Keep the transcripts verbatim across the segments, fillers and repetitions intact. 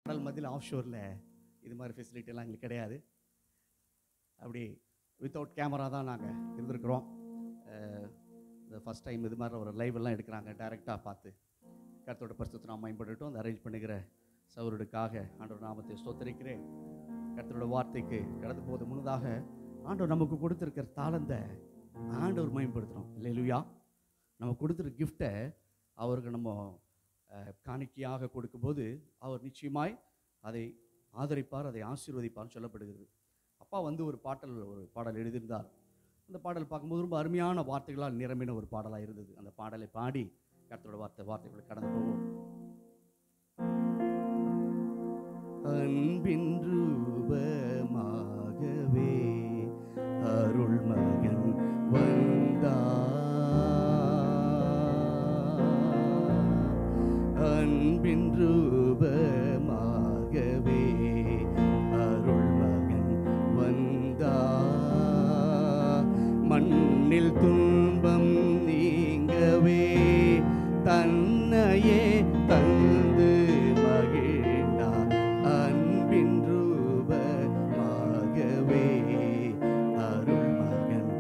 கடல் மத்தியில் ஆஃப் ஷோரில் இது மாதிரி ஃபெசிலிட்டியெல்லாம் எங்களுக்கு கிடையாது. அப்படி வித்தவுட் கேமரா தான் நாங்கள் இருந்திருக்கிறோம். இந்த ஃபஸ்ட் டைம் இது மாதிரி ஒரு லைவ் எல்லாம் எடுக்கிறாங்க, டைரெக்டாக பார்த்து கர்த்தரோட பரிசுத்த நாம மேம்படட்டும். அந்த அரேஞ்ச் பண்ணுகிற சகோதரருக்காக ஆண்டவர் நாமத்தை ஸ்தோத்திரிக்கிறேன். கர்த்தரோட வார்த்தைக்கு கடந்து போது முன்னதாக ஆண்டவர் நமக்கு கொடுத்துருக்கிற தாளந்தை ஆண்டவர் மேம்படுத்துகிறோம். அல்லேலூயா. நம்ம கொடுத்துருக்க கிஃப்டை அவருக்கு நம்ம காணிக்கையாக கொடுக்கும்போது அவர் நிச்சயமாய் அதை ஆதரிப்பார், அதை ஆசீர்வதிப்பார்னு சொல்லப்படுகிறது. அப்பா வந்து ஒரு பாடல் ஒரு பாடல் எழுதியிருந்தார். அந்த பாடல் பார்க்கும்போது ரொம்ப அருமையான வார்த்தைகளால் நிரம்பின ஒரு பாடலாக இருந்தது. அந்த பாடலை பாடி கர்த்தரோட வார்த்தை வார்த்தைகளை கடந்து போவோம். அன்பின் ரூபமாகவே அருள் மகன் வந்தார், அன்பின் ரூபமாகவே அருள் மகன் வந்தார், மண்ணில் துன்பம் நீங்கவே தன்னையே தந்து மகிழ்ந்தார், அன்பின் ரூபமாகவே அருள் மகன்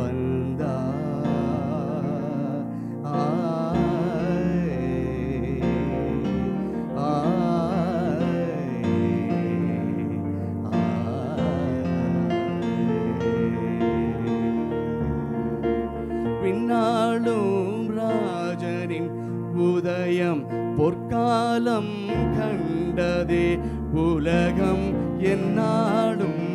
வந்தார். பின்னாலும் ராஜனின் உதயம் பொற்காலம் கண்டதே, உலகம் என்னாலும்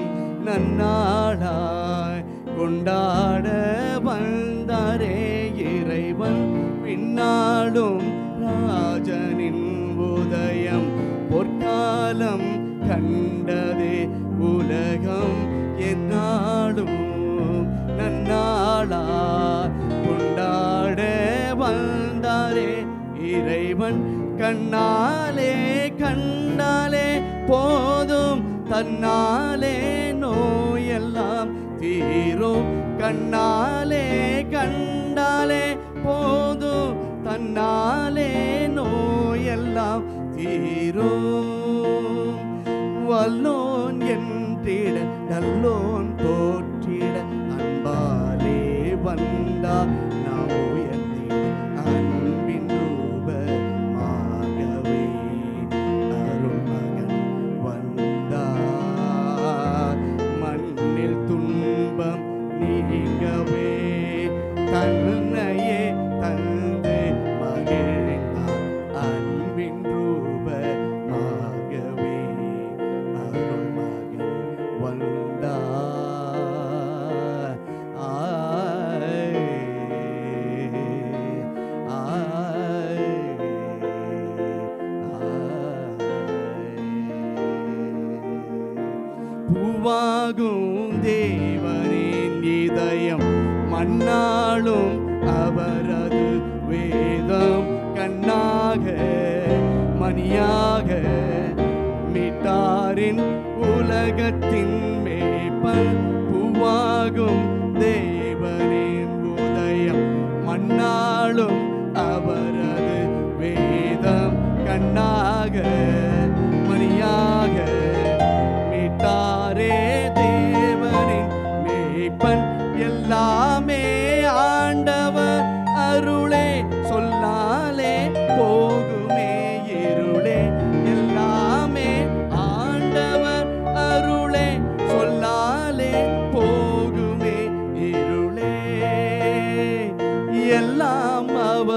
நன்னாளாய் கொண்டாட வந்தாரே இறைவன். பின்னாலும் ராஜனின் உதயம் பொற்காலம் கண்டதே, உலகம் என்னாலும் நன்னாளா கொண்டாட வந்தாரே இறைவன். கண்ணாலே கண்டாலே போதும் தன்னாலே நோயெல்லாம் தீரும், கண்ணாலே கண்டாலே போதும் தன்னாலே நோயெல்லாம் தீரும். வல்லோன் என்றிட நல்லோன் போற்றிட அன்பாலே வந்தார் நாம் உயர்ந்திட, அன்பின் ரூபமாகவே அருள் மகன் வந்தார், மண்ணில் துன்பம் நீங்கவே தன்னையே தந்து மகிழ்ந்தார், அன்பின் ரூபமாகவே அருள் மகன் வந்தார். பூவாகும் தேவனின் இதயம் மண்ணாளும் அவரது வேதம், கண்ணாக மணியாக மீட்டாரின் உலகத்தின் மேய்ப்பன். பூவாகும் தேவனின் உதயம் மண்ணாளும் அவரது வேதம், கண்ணாக மணியாக மீட்டாரே தேவனின் மேய்ப்பன். எல்லாமே ஆண்டவர் அருளே சொல்லாலே போகுமே இருளே, எல்லாமே ஆண்டவர் அருளே சொல்லாலே போகுமே இருளே, எல்லாம் அவ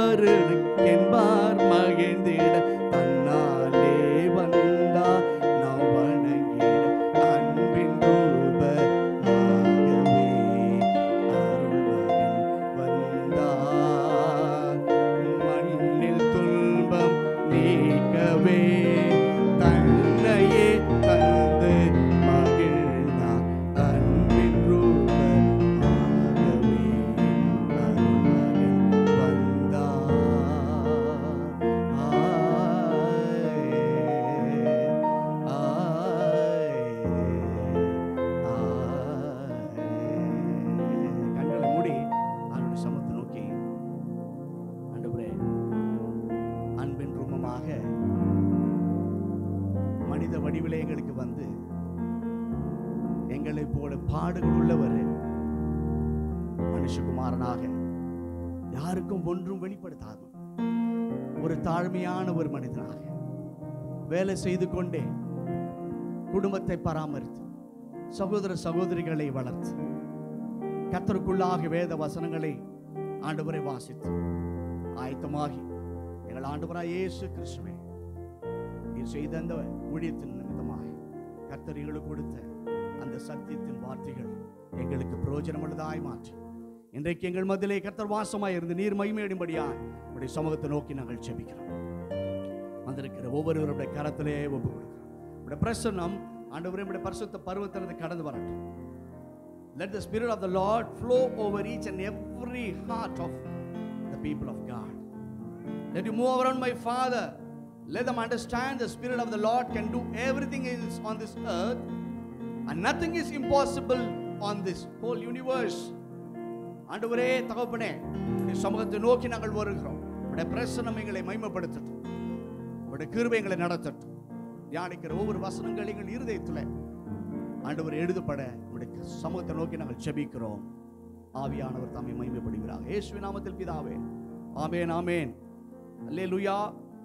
மனித வடிவிலே எங்களுக்கு வந்து எங்களை போல பாடுகள் உள்ளவர் மனுஷகுமாரனாக யாருக்கும் ஒன்றும் வெளிப்படுத்தாத ஒரு தாழ்மையான ஒரு மனிதனாக வேலை செய்து கொண்டே குடும்பத்தை பராமரித்து சகோதர சகோதரிகளை வளர்த்து கர்த்தருக்குள்ளாக வேத வசனங்களை ஆண்டவரை வாசித்து ஆயத்தமாகி எங்கள் ஆண்டவராய் இயேசு கிறிஸ்துவே நீர் செய்த அந்த ஊழியத்தின் நிமித்தமாக கர்த்தர் எங்களுக்கு கொடுத்த அந்த சத்தியத்தின் வார்த்தைகள் எங்களுக்கு பிரயோஜனமுள்ளதாய் மாற்றி இன்றைக்கு எங்கள் மத்தியிலே கர்த்தர் வாசமாய் இருந்து நீர் மகிமையடையும்படியாய் உடைய சமூகத்தை நோக்கி நாங்கள் ஜெபிக்கிறோம். வந்திருக்கிற ஒவ்வொருவருடைய கரத்திலே ஒப்பு கொடுக்கிறோம். உடைய பிரசன்னம் ஆண்டவரே உடைய பரிசுத்த பர்வத்திலிருந்து கடந்து வரட்டும். Let the Spirit of the Lord flow over each and every heart of the people of God. Let you move around, my Father. Let them understand the Spirit of the Lord can do everything is on this earth and nothing is impossible on this whole universe. ஆண்டவரே தகப்பனே உடைய சமூகத்தை நோக்கி நாங்கள் வருகிறோம். உடைய பிரசன்னம் எங்களை மகிமைப்படுத்தட்டும். உடைய கிருபை எங்களை நடத்தட்டும். தியானிக்கிற ஒவ்வொரு வசனங்கள் எங்கள் இருதயத்தில் ஆண்டவர் எழுதப்பட உடைய சமூகத்தை நோக்கி நாங்கள் ஜெபிக்கிறோம். ஆவியானவர் தாமே மகிமைப்படுகிறார். இயேசுவின் நாமத்தில் பிதாவே, ஆமென் ஆமென். அல்லேலூயா.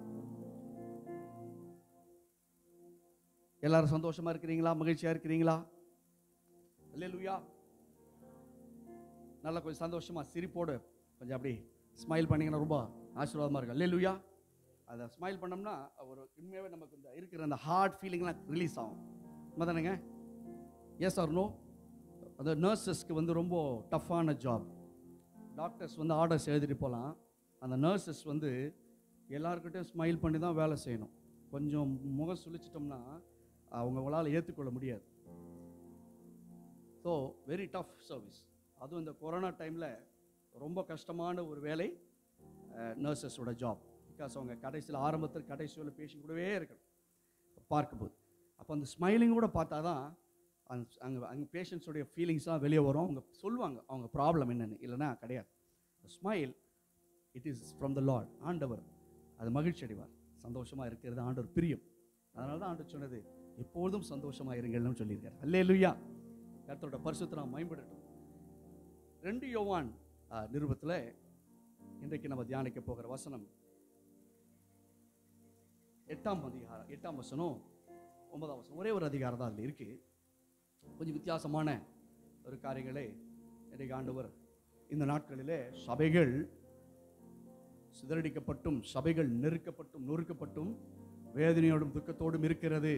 எல்லாரும் சந்தோஷமா இருக்கிறீங்களா? மகிழ்ச்சியா இருக்கிறீங்களா? அல்லேலூயா. நல்லா கொஞ்சம் சந்தோஷமா சிரிப்போடு கொஞ்சம் அப்படி ஸ்மைல் பண்ணிங்கன்னா ரொம்ப ஆசீர்வாதமாக இருக்கு. அல்லேலூயா. அதை ஸ்மைல் பண்ணோம்னா ஒரு உண்மையாகவே நமக்கு இந்த இருக்கிற அந்த ஹார்ட் ஃபீலிங்லாம் ரிலீஸ் ஆகும். தானேங்க? Yes or no? அந்த நர்சஸ்க்கு வந்து ரொம்ப டஃப்பான ஜாப். டாக்டர்ஸ் வந்து ஆர்டர்ஸ் எழுதிட்டு போகலாம். அந்த நர்சஸ் வந்து எல்லாருக்கிட்டையும் ஸ்மைல் பண்ணி தான் வேலை செய்யணும். கொஞ்சம் முகம் சுழிச்சிட்டோம்னா அவங்களால் ஏற்றுக்கொள்ள முடியாது. So very tough service. அதுவும் இந்த கொரோனா டைமில் ரொம்ப கஷ்டமான ஒரு வேலை நர்சஸோட ஜாப். பிகாஸ் அவங்க கடைசியில் ஆரம்பத்தில் கடைசியில் பேஷண்ட் கூடவே இருக்கணும் பார்க்கும்போது. அப்போ அந்த ஸ்மைலிங் கூட பார்த்தா தான் அங்கே அங்கே அங்கே பேஷண்ட்ஸோடைய ஃபீலிங்ஸ்லாம் வெளியே வரும். அவங்க சொல்லுவாங்க அவங்க ப்ராப்ளம் என்னென்னு. இல்லைன்னா கிடையாது. Smile it is from the Lord. ஆண்டவர் அது மகிழ்ச்சி அடைவார். சந்தோஷமாக இருக்கிறது ஆண்டவர் பிரியம். அதனால தான் ஆண்டவர் சொன்னது எப்போதும் சந்தோஷமாக இருங்கள்னு சொல்லியிருக்காரு. அல்லேலூயா. கர்த்தரோட பரிசுத்தை நாம் மேம்படட்டும். ரெண்டு யோவான் நிருபத்தில் இன்றைக்கு நம்ம தியானிக்க போகிற வசனம் எட்டாம் அதிகாரம் எட்டாம் வசனம் ஒன்பதாம் வசனம். ஒரே ஒரு அதிகாரம் தான் அதில் இருக்குது. கொஞ்சம் வித்தியாசமான ஒரு காரியங்களே இன்றைக்கு ஆண்டவர் இந்த நாட்களிலே சபைகள் சிதறடிக்கப்பட்டும் சபைகள் நெருக்கப்பட்டும் நொறுக்கப்பட்டும் வேதனையோடும் துக்கத்தோடும் இருக்கிறது.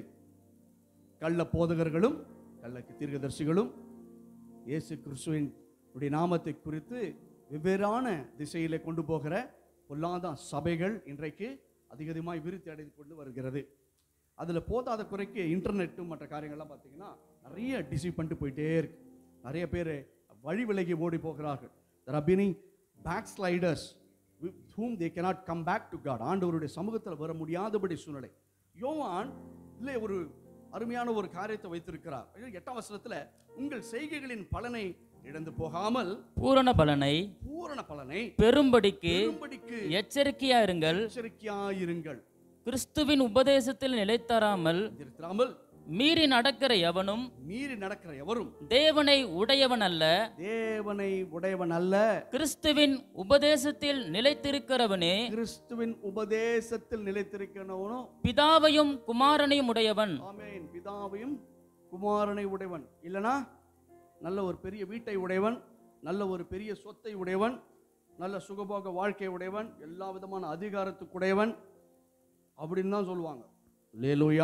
கள்ள போதகர்களும் கள்ள தீர்க்கதரிசிகளும் இயேசு கிறிஸ்துவின் நாமத்தை குறித்து வெவ்வேறான திசையிலே கொண்டு போகிற பொல்லாத சபைகள் இன்றைக்கு அதிக அதிகமாக விருத்தி அடைந்து கொண்டு வருகிறது. அதில் போதாத குறைக்கு இன்டர்நெட்டும் மற்ற காரியங்கள்லாம் பார்த்தீங்கன்னா நிறைய டிசீவ் பண்ணிட்டு போயிட்டே இருக்கு. நிறைய பேர் வழி விலகி ஓடி போகிறார்கள். there are many backsliders with whom they cannot come back to God. ஆண்டவருடைய சமூகத்தில் வர முடியாதபடி சூழ்நிலை. யோவான் இல்லை ஒரு அருமையான ஒரு காரியத்தை வைத்திருக்கிறார். எட்டாம் வசனத்தில் உங்கள் செய்கைகளின் பலனை இழந்து போகாமல் பூரண பலனை பூரண பலனை பெரும்படிக்கு பெரும்படிக்கு எச்சரிக்கையா இருங்கள் எச்சரிக்கையா இருங்கள். கிறிஸ்துவின் உபதேசத்தில் நிலைத்தராமல் நிலைத்தராமல் மீறி நடக்கிற எவனும் மீறி நடக்கிற எவரும் தேவனை உடையவன் அல்ல தேவனை உடையவன் அல்ல. கிறிஸ்துவின் உபதேசத்தில் நிலைத்திருக்கிறவனே கிறிஸ்துவின் உபதேசத்தில் நிலைத்திருக்கிறவனோ பிதாவையும் குமாரனையும் உடையவன். ஆமென். பிதாவையும் குமாரனை உடையவன். இல்லனா நல்ல ஒரு பெரிய வீட்டை உடையவன், நல்ல ஒரு பெரிய சொத்தை உடையவன், நல்ல சுகபோக வாழ்க்கை உடையவன், எல்லா விதமான அதிகாரத்துக்குடையவன் அப்படின்னு தான் சொல்லுவாங்க. அல்லேலூயா.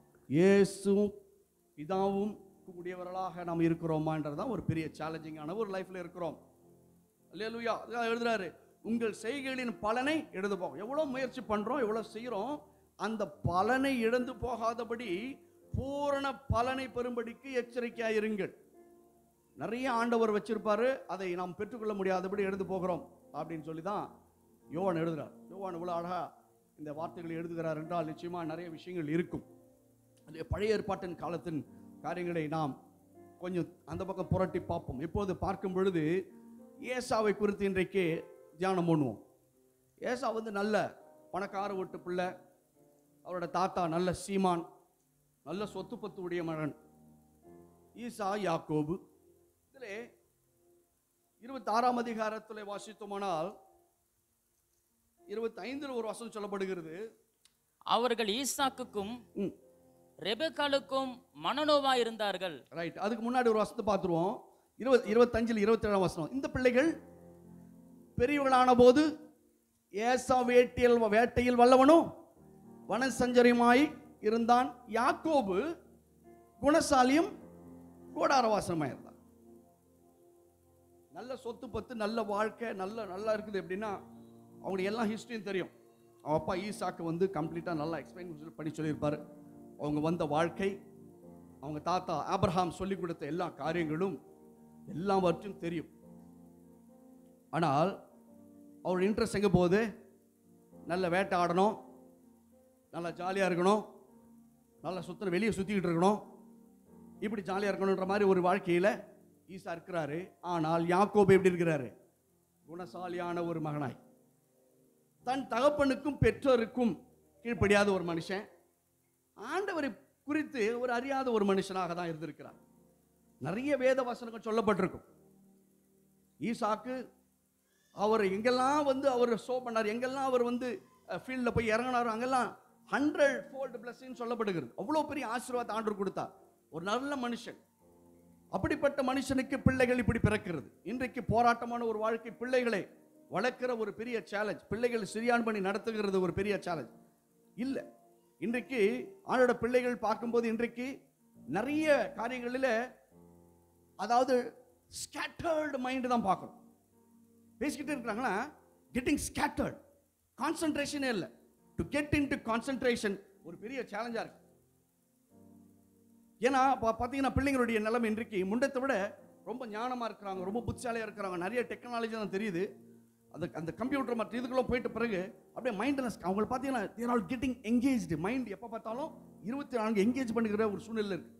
இயேசுவும் பிதாவும் கூடியவர்களாக நாம் இருக்கிறோமான்றதுதான் ஒரு பெரிய சேலஞ்சிங்கான ஒரு லைஃப்ல இருக்கிறோம். அல்லேலூயா. அதுதான் எழுதுறாரு உங்கள் செய்கைகளின் பலனை இழந்து போகும். எவ்வளோ முயற்சி பண்றோம், எவ்வளோ செய்கிறோம், அந்த பலனை இழந்து போகாதபடி பூரண பலனை பெறும்படிக்கு எச்சரிக்கையாக இருங்கள். நிறைய ஆண்டவர் வச்சிருப்பாரு, அதை நாம் பெற்றுக்கொள்ள முடியாதபடி எழுந்து போகிறோம் அப்படின்னு சொல்லி தான் யோவான் எழுதுகிறார். யோவான் இவ்வளோ அழகா இந்த வார்த்தைகளை எழுதுகிறார் என்றால் நிச்சயமாக நிறைய விஷயங்கள் இருக்கும். அது பழைய ஏற்பாட்டின் காலத்தின் காரியங்களை நாம் கொஞ்சம் அந்த பக்கம் புரட்டி பார்ப்போம். இப்போது பார்க்கும் பொழுது ஏசாவை குறித்து இன்றைக்கு தியானம் பண்ணுவோம். ஏசா வந்து நல்ல பணக்கார வீட்டு பிள்ளை. அவரோட தாத்தா நல்ல சீமான், நல்ல சொத்து பத்து உடைய மகன் ஈசா யாக்கோபு. இதிலே இருபத்தி ஆறாம் அதிகாரத்தில் வாசித்தோமானால் இருபத்தி ஐந்தில் ஒரு வசனம் சொல்லப்படுகிறது. அவர்கள் ஈசாக்குக்கும் ரெபெக்காளுக்கும் மனநோவா இருந்தார்கள். ரைட். அதுக்கு முன்னாடி ஒரு வசனத்தை பார்த்துருவோம். இருபது இருபத்தஞ்சில் இருபத்தி ஏழாம் வசனம். இந்த பிள்ளைகள் பெரியவர்களான போது ஏசா வேட்டையில் வேட்டையில் வல்லவனும் வனசஞ்சரியுமாய் இருந்தான். யாக்கோபு குணசாலியும் கோடாரவாசனமாக இருந்தான். நல்ல சொத்து பத்து, நல்ல வாழ்க்கை, நல்ல நல்லா இருக்குது. எப்படின்னா அவங்களுக்கு எல்லா ஹிஸ்டரியும் தெரியும். அவன் அப்பா ஈசாக்கு வந்து கம்ப்ளீட்டாக நல்லா எக்ஸ்பிளைன் பண்ணி சொல்லியிருப்பார். அவங்க வந்த வாழ்க்கை, அவங்க தாத்தா ஆபிரகாம் சொல்லிக் கொடுத்த எல்லா காரியங்களும் எல்லாவற்றும் தெரியும். ஆனால் அவர் இன்ட்ரெஸ்ட் எங்கே போகுது? நல்ல வேட்டை ஆடணும், நல்லா ஜாலியாக இருக்கணும், நல்லா சுத்த வெளியே சுற்றிக்கிட்டு இருக்கணும், இப்படி ஜாலியாக இருக்கணுன்ற மாதிரி ஒரு வாழ்க்கையில் ஈசா இருக்கிறாரு. ஆனால் யாக்கோபு எப்படி இருக்கிறாரு? குணசாலியான ஒரு மகனாய், தன் தகப்பனுக்கும் பெற்றோருக்கும் கீழ்ப்படியாத ஒரு மனுஷன், ஆண்டவரை குறித்து ஒரு அறியாத ஒரு மனுஷனாக தான் இருந்திருக்கிறார். நிறைய வேத வசனங்கள் சொல்லப்பட்டிருக்கும். ஈசாக்கு அவர் எங்கெல்லாம் வந்து அவர் ஷோ பண்ணார், எங்கெல்லாம் அவர் வந்து ஃபீல்டில் போய் இறங்கினார், அங்கெல்லாம் ஹண்ட்ரட் ஃபோல்டு பிளஸிங் சொல்லப்படுகிறது. அவ்வளோ பெரிய ஆசீர்வாதத்தை ஆண்டவர் கொடுத்தார். ஒரு நல்ல மனுஷன். அப்படிப்பட்ட மனுஷனுக்கு பிள்ளைகள் இப்படி பிறக்கிறது. இன்றைக்கு போராட்டமான ஒரு வாழ்க்கை, பிள்ளைகளை வளர்க்கிற ஒரு பெரிய சேலஞ்ச், பிள்ளைகள் சிறியான் பண்ணி நடத்துகிறது ஒரு பெரிய சேலஞ்ச் இல்லை. இன்றைக்கு ஆண்டோட பிள்ளைகள் பார்க்கும்போது இன்றைக்கு நிறைய காரியங்களில் அதாவது ஸ்கேட்டர்டு மைண்டு தான் பார்க்கணும். பேசிக்கிட்டே இருக்கிறாங்கன்னா கெட்டிங் ஸ்கேட்டர்ட், கான்சன்ட்ரேஷனே இல்லை. To get in to concentration ஒரு பெரிய சேலஞ்சாக இருக்கு. ஏன்னா பார்த்தீங்கன்னா பிள்ளைங்களுடைய நிலைமை இன்றைக்கு முண்டத்தை விட ரொம்ப ஞானமாக இருக்கிறாங்க, ரொம்ப புத்திசாலியாக இருக்கிறாங்க, நிறைய டெக்னாலஜி தான் தெரியுது. அந்த அந்த கம்ப்யூட்டர் மற்ற இதுக்குள்ள போயிட்ட பிறகு அப்படியே மைண்ட்லெஸ். அவங்க பார்த்தீங்கன்னா they're all getting engaged. Mind எப்போ பார்த்தாலும் இருபத்தி நான்கு என்கேஜ் பண்ணுகிற ஒரு சூழ்நிலை இருக்கு.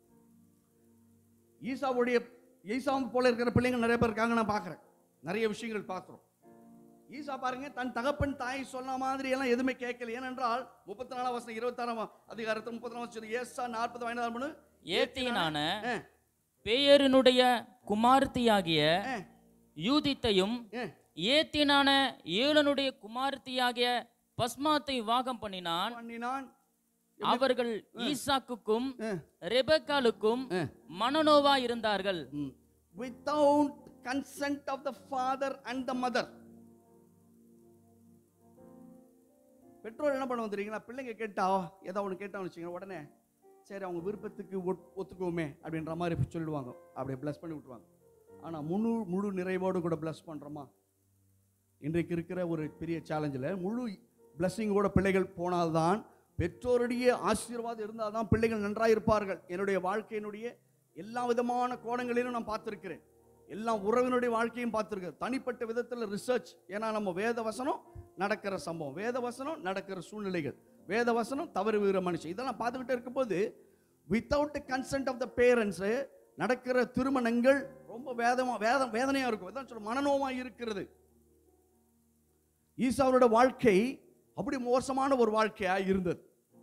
ஈசாவுடைய ஈசாவும் போல இருக்கிற பிள்ளைங்க நிறைய பேர் இருக்காங்க. நான் பார்க்குறேன், நிறைய விஷயங்கள் பார்க்குறோம். ஈசா பாருங்க, தன் தகப்பன் தாய் சொன்ன மாதிரி எல்லாம் எதுவுமே கேட்கல. ஏனென்றால் முப்பத்தி நாலாம் வருஷம் இருபத்தி ஆறாம் அதிகாரத்தில் முப்பத்தி நாலாம் வருஷம் ஏசா நாற்பது வயதான ஏத்தினான பேயரினுடைய குமார்த்தியாகிய யூதித்தையும் ஏத்தினான ஏலனுடைய குமார்த்தியாகிய பஸ்மாத்தை விவாகம் பண்ணினான் பண்ணினான் அவர்கள் ஈசாக்குக்கும் ரெபெக்காளுக்கும் மனநோவா இருந்தார்கள். without consent of the father and the mother. பெற்றோர் என்ன பண்ணுவோம் தெரியுங்களா? பிள்ளைங்க கேட்டா ஏதோ ஒன்று கேட்டான்னு வச்சுக்கோங்க, உடனே சரி அவங்க விருப்பத்துக்கு ஒத்துக்குவோமே அப்படின்ற மாதிரி சொல்லிடுவாங்க. அப்படியே பிளஸ் பண்ணி விட்டுருவாங்க. ஆனால் முழு முழு நிறைவோடு கூட பிளஸ் பண்ணுறோமா? இன்றைக்கு இருக்கிற ஒரு பெரிய சேலஞ்சில் முழு பிளஸ்ஸிங்கோட பிள்ளைகள் போனால்தான், பெற்றோருடைய ஆசீர்வாதம் இருந்தால் தான் பிள்ளைகள் நன்றாக இருப்பார்கள். என்னுடைய வாழ்க்கையினுடைய எல்லா விதமான கோணங்களிலும் நான் பார்த்துருக்கிறேன். எல்லா உறவினுடைய வாழ்க்கையும் பார்த்துருக்கேன். தனிப்பட்ட விதத்தில் ரிசர்ச். ஏன்னா நம்ம வேத வசனம் நடக்கிற சம்பவம், வேத வசனம் நடக்கிற சூழ்நிலைகள், வேத வசனம் தவறு வீர மனுஷன், இதெல்லாம் பார்த்துக்கிட்டே இருக்கும்போது without consent of the parents நடக்கிற திருமணங்கள் ரொம்ப வேதமாக வேதம் வேதனையாக இருக்கும். இதான் சொல்ல மனநோவாக இருக்கிறது. ஈசாவோட வாழ்க்கை அப்படி மோசமான ஒரு வாழ்க்கையாக இருந்தது.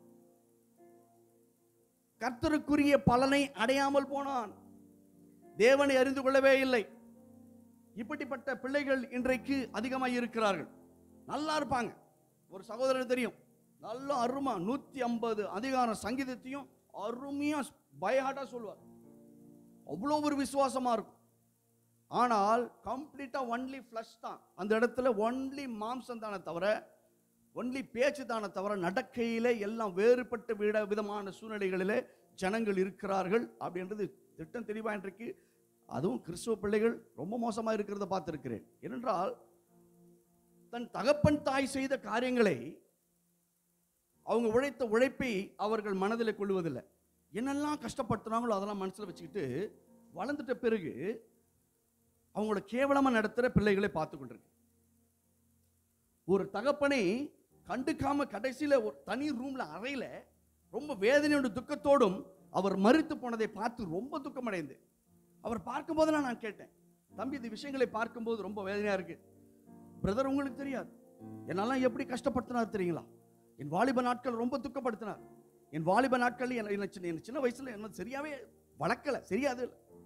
கர்த்தருக்குரிய பலனை அடையாமல் போனான். தேவனை அறிந்து கொள்ளவே இல்லை. இப்படிப்பட்ட பிள்ளைகள் இன்றைக்கு அதிகமாக இருக்கிறார்கள். நல்லா இருப்பாங்க. ஒரு சகோதரன் தெரியும், நல்லா அருமா நூற்றி ஐம்பது அதிகார சங்கீதத்தையும் அருமையாக பயஹாட்டாக சொல்லுவார். அவ்வளோ ஒரு விசுவாசமாக இருக்கும். ஆனால் கம்ப்ளீட்டாக ஒன்லி ஃப்ளஷ் தான் அந்த இடத்துல, ஒன்லி மாம்சம் தானே தவிர, ஒன்லி பேச்சு தானே தவிர, நடக்கையிலே எல்லாம் வேறுபட்ட விட விதமான சூழ்நிலைகளிலே ஜனங்கள் இருக்கிறார்கள். அப்படின்றது திட்டம் தெளிவாக இன்றைக்கு அதுவும் கிறிஸ்துவ பிள்ளைகள் ரொம்ப மோசமாக இருக்கிறத பார்த்துருக்கிறேன். ஏனென்றால் தன் தகப்பன் தாய் செய்த காரியங்களை, அவங்க உழைத்த உழைப்பை அவர்கள் மனதில் கொள்வதில்லை. என்னெல்லாம் கஷ்டப்படுத்துனாங்களோ அதெல்லாம் மனசில் வச்சுக்கிட்டு வளர்ந்துட்ட பிறகு அவங்களோட கேவலமாக நடத்துகிற பிள்ளைகளை பார்த்து கொண்டிருக்கு. ஒரு தகப்பனை கண்டுக்காம கடைசியில் ஒரு தனி ரூம்ல அறையில ரொம்ப வேதனையோட துக்கத்தோடும் அவர் மரித்து போனதை பார்த்து ரொம்ப துக்கம் அடைந்து, அவர் பார்க்கும்போதெல்லாம் நான் கேட்டேன், தம்பி இந்த விஷயங்களை பார்க்கும்போது ரொம்ப வேதனையா இருக்கு பிரதர், உங்களுக்கு தெரியாது என்னெல்லாம் எப்படி கஷ்டப்படுத்தினார் தெரியுங்களா? என் வாலிப நாட்கள் ரொம்ப துக்கப்படுத்தினார். என் வாலிப நாட்கள் என்ன சின்ன வயசுல என்ன சரியாவே வளர்க்கல, சரியாது.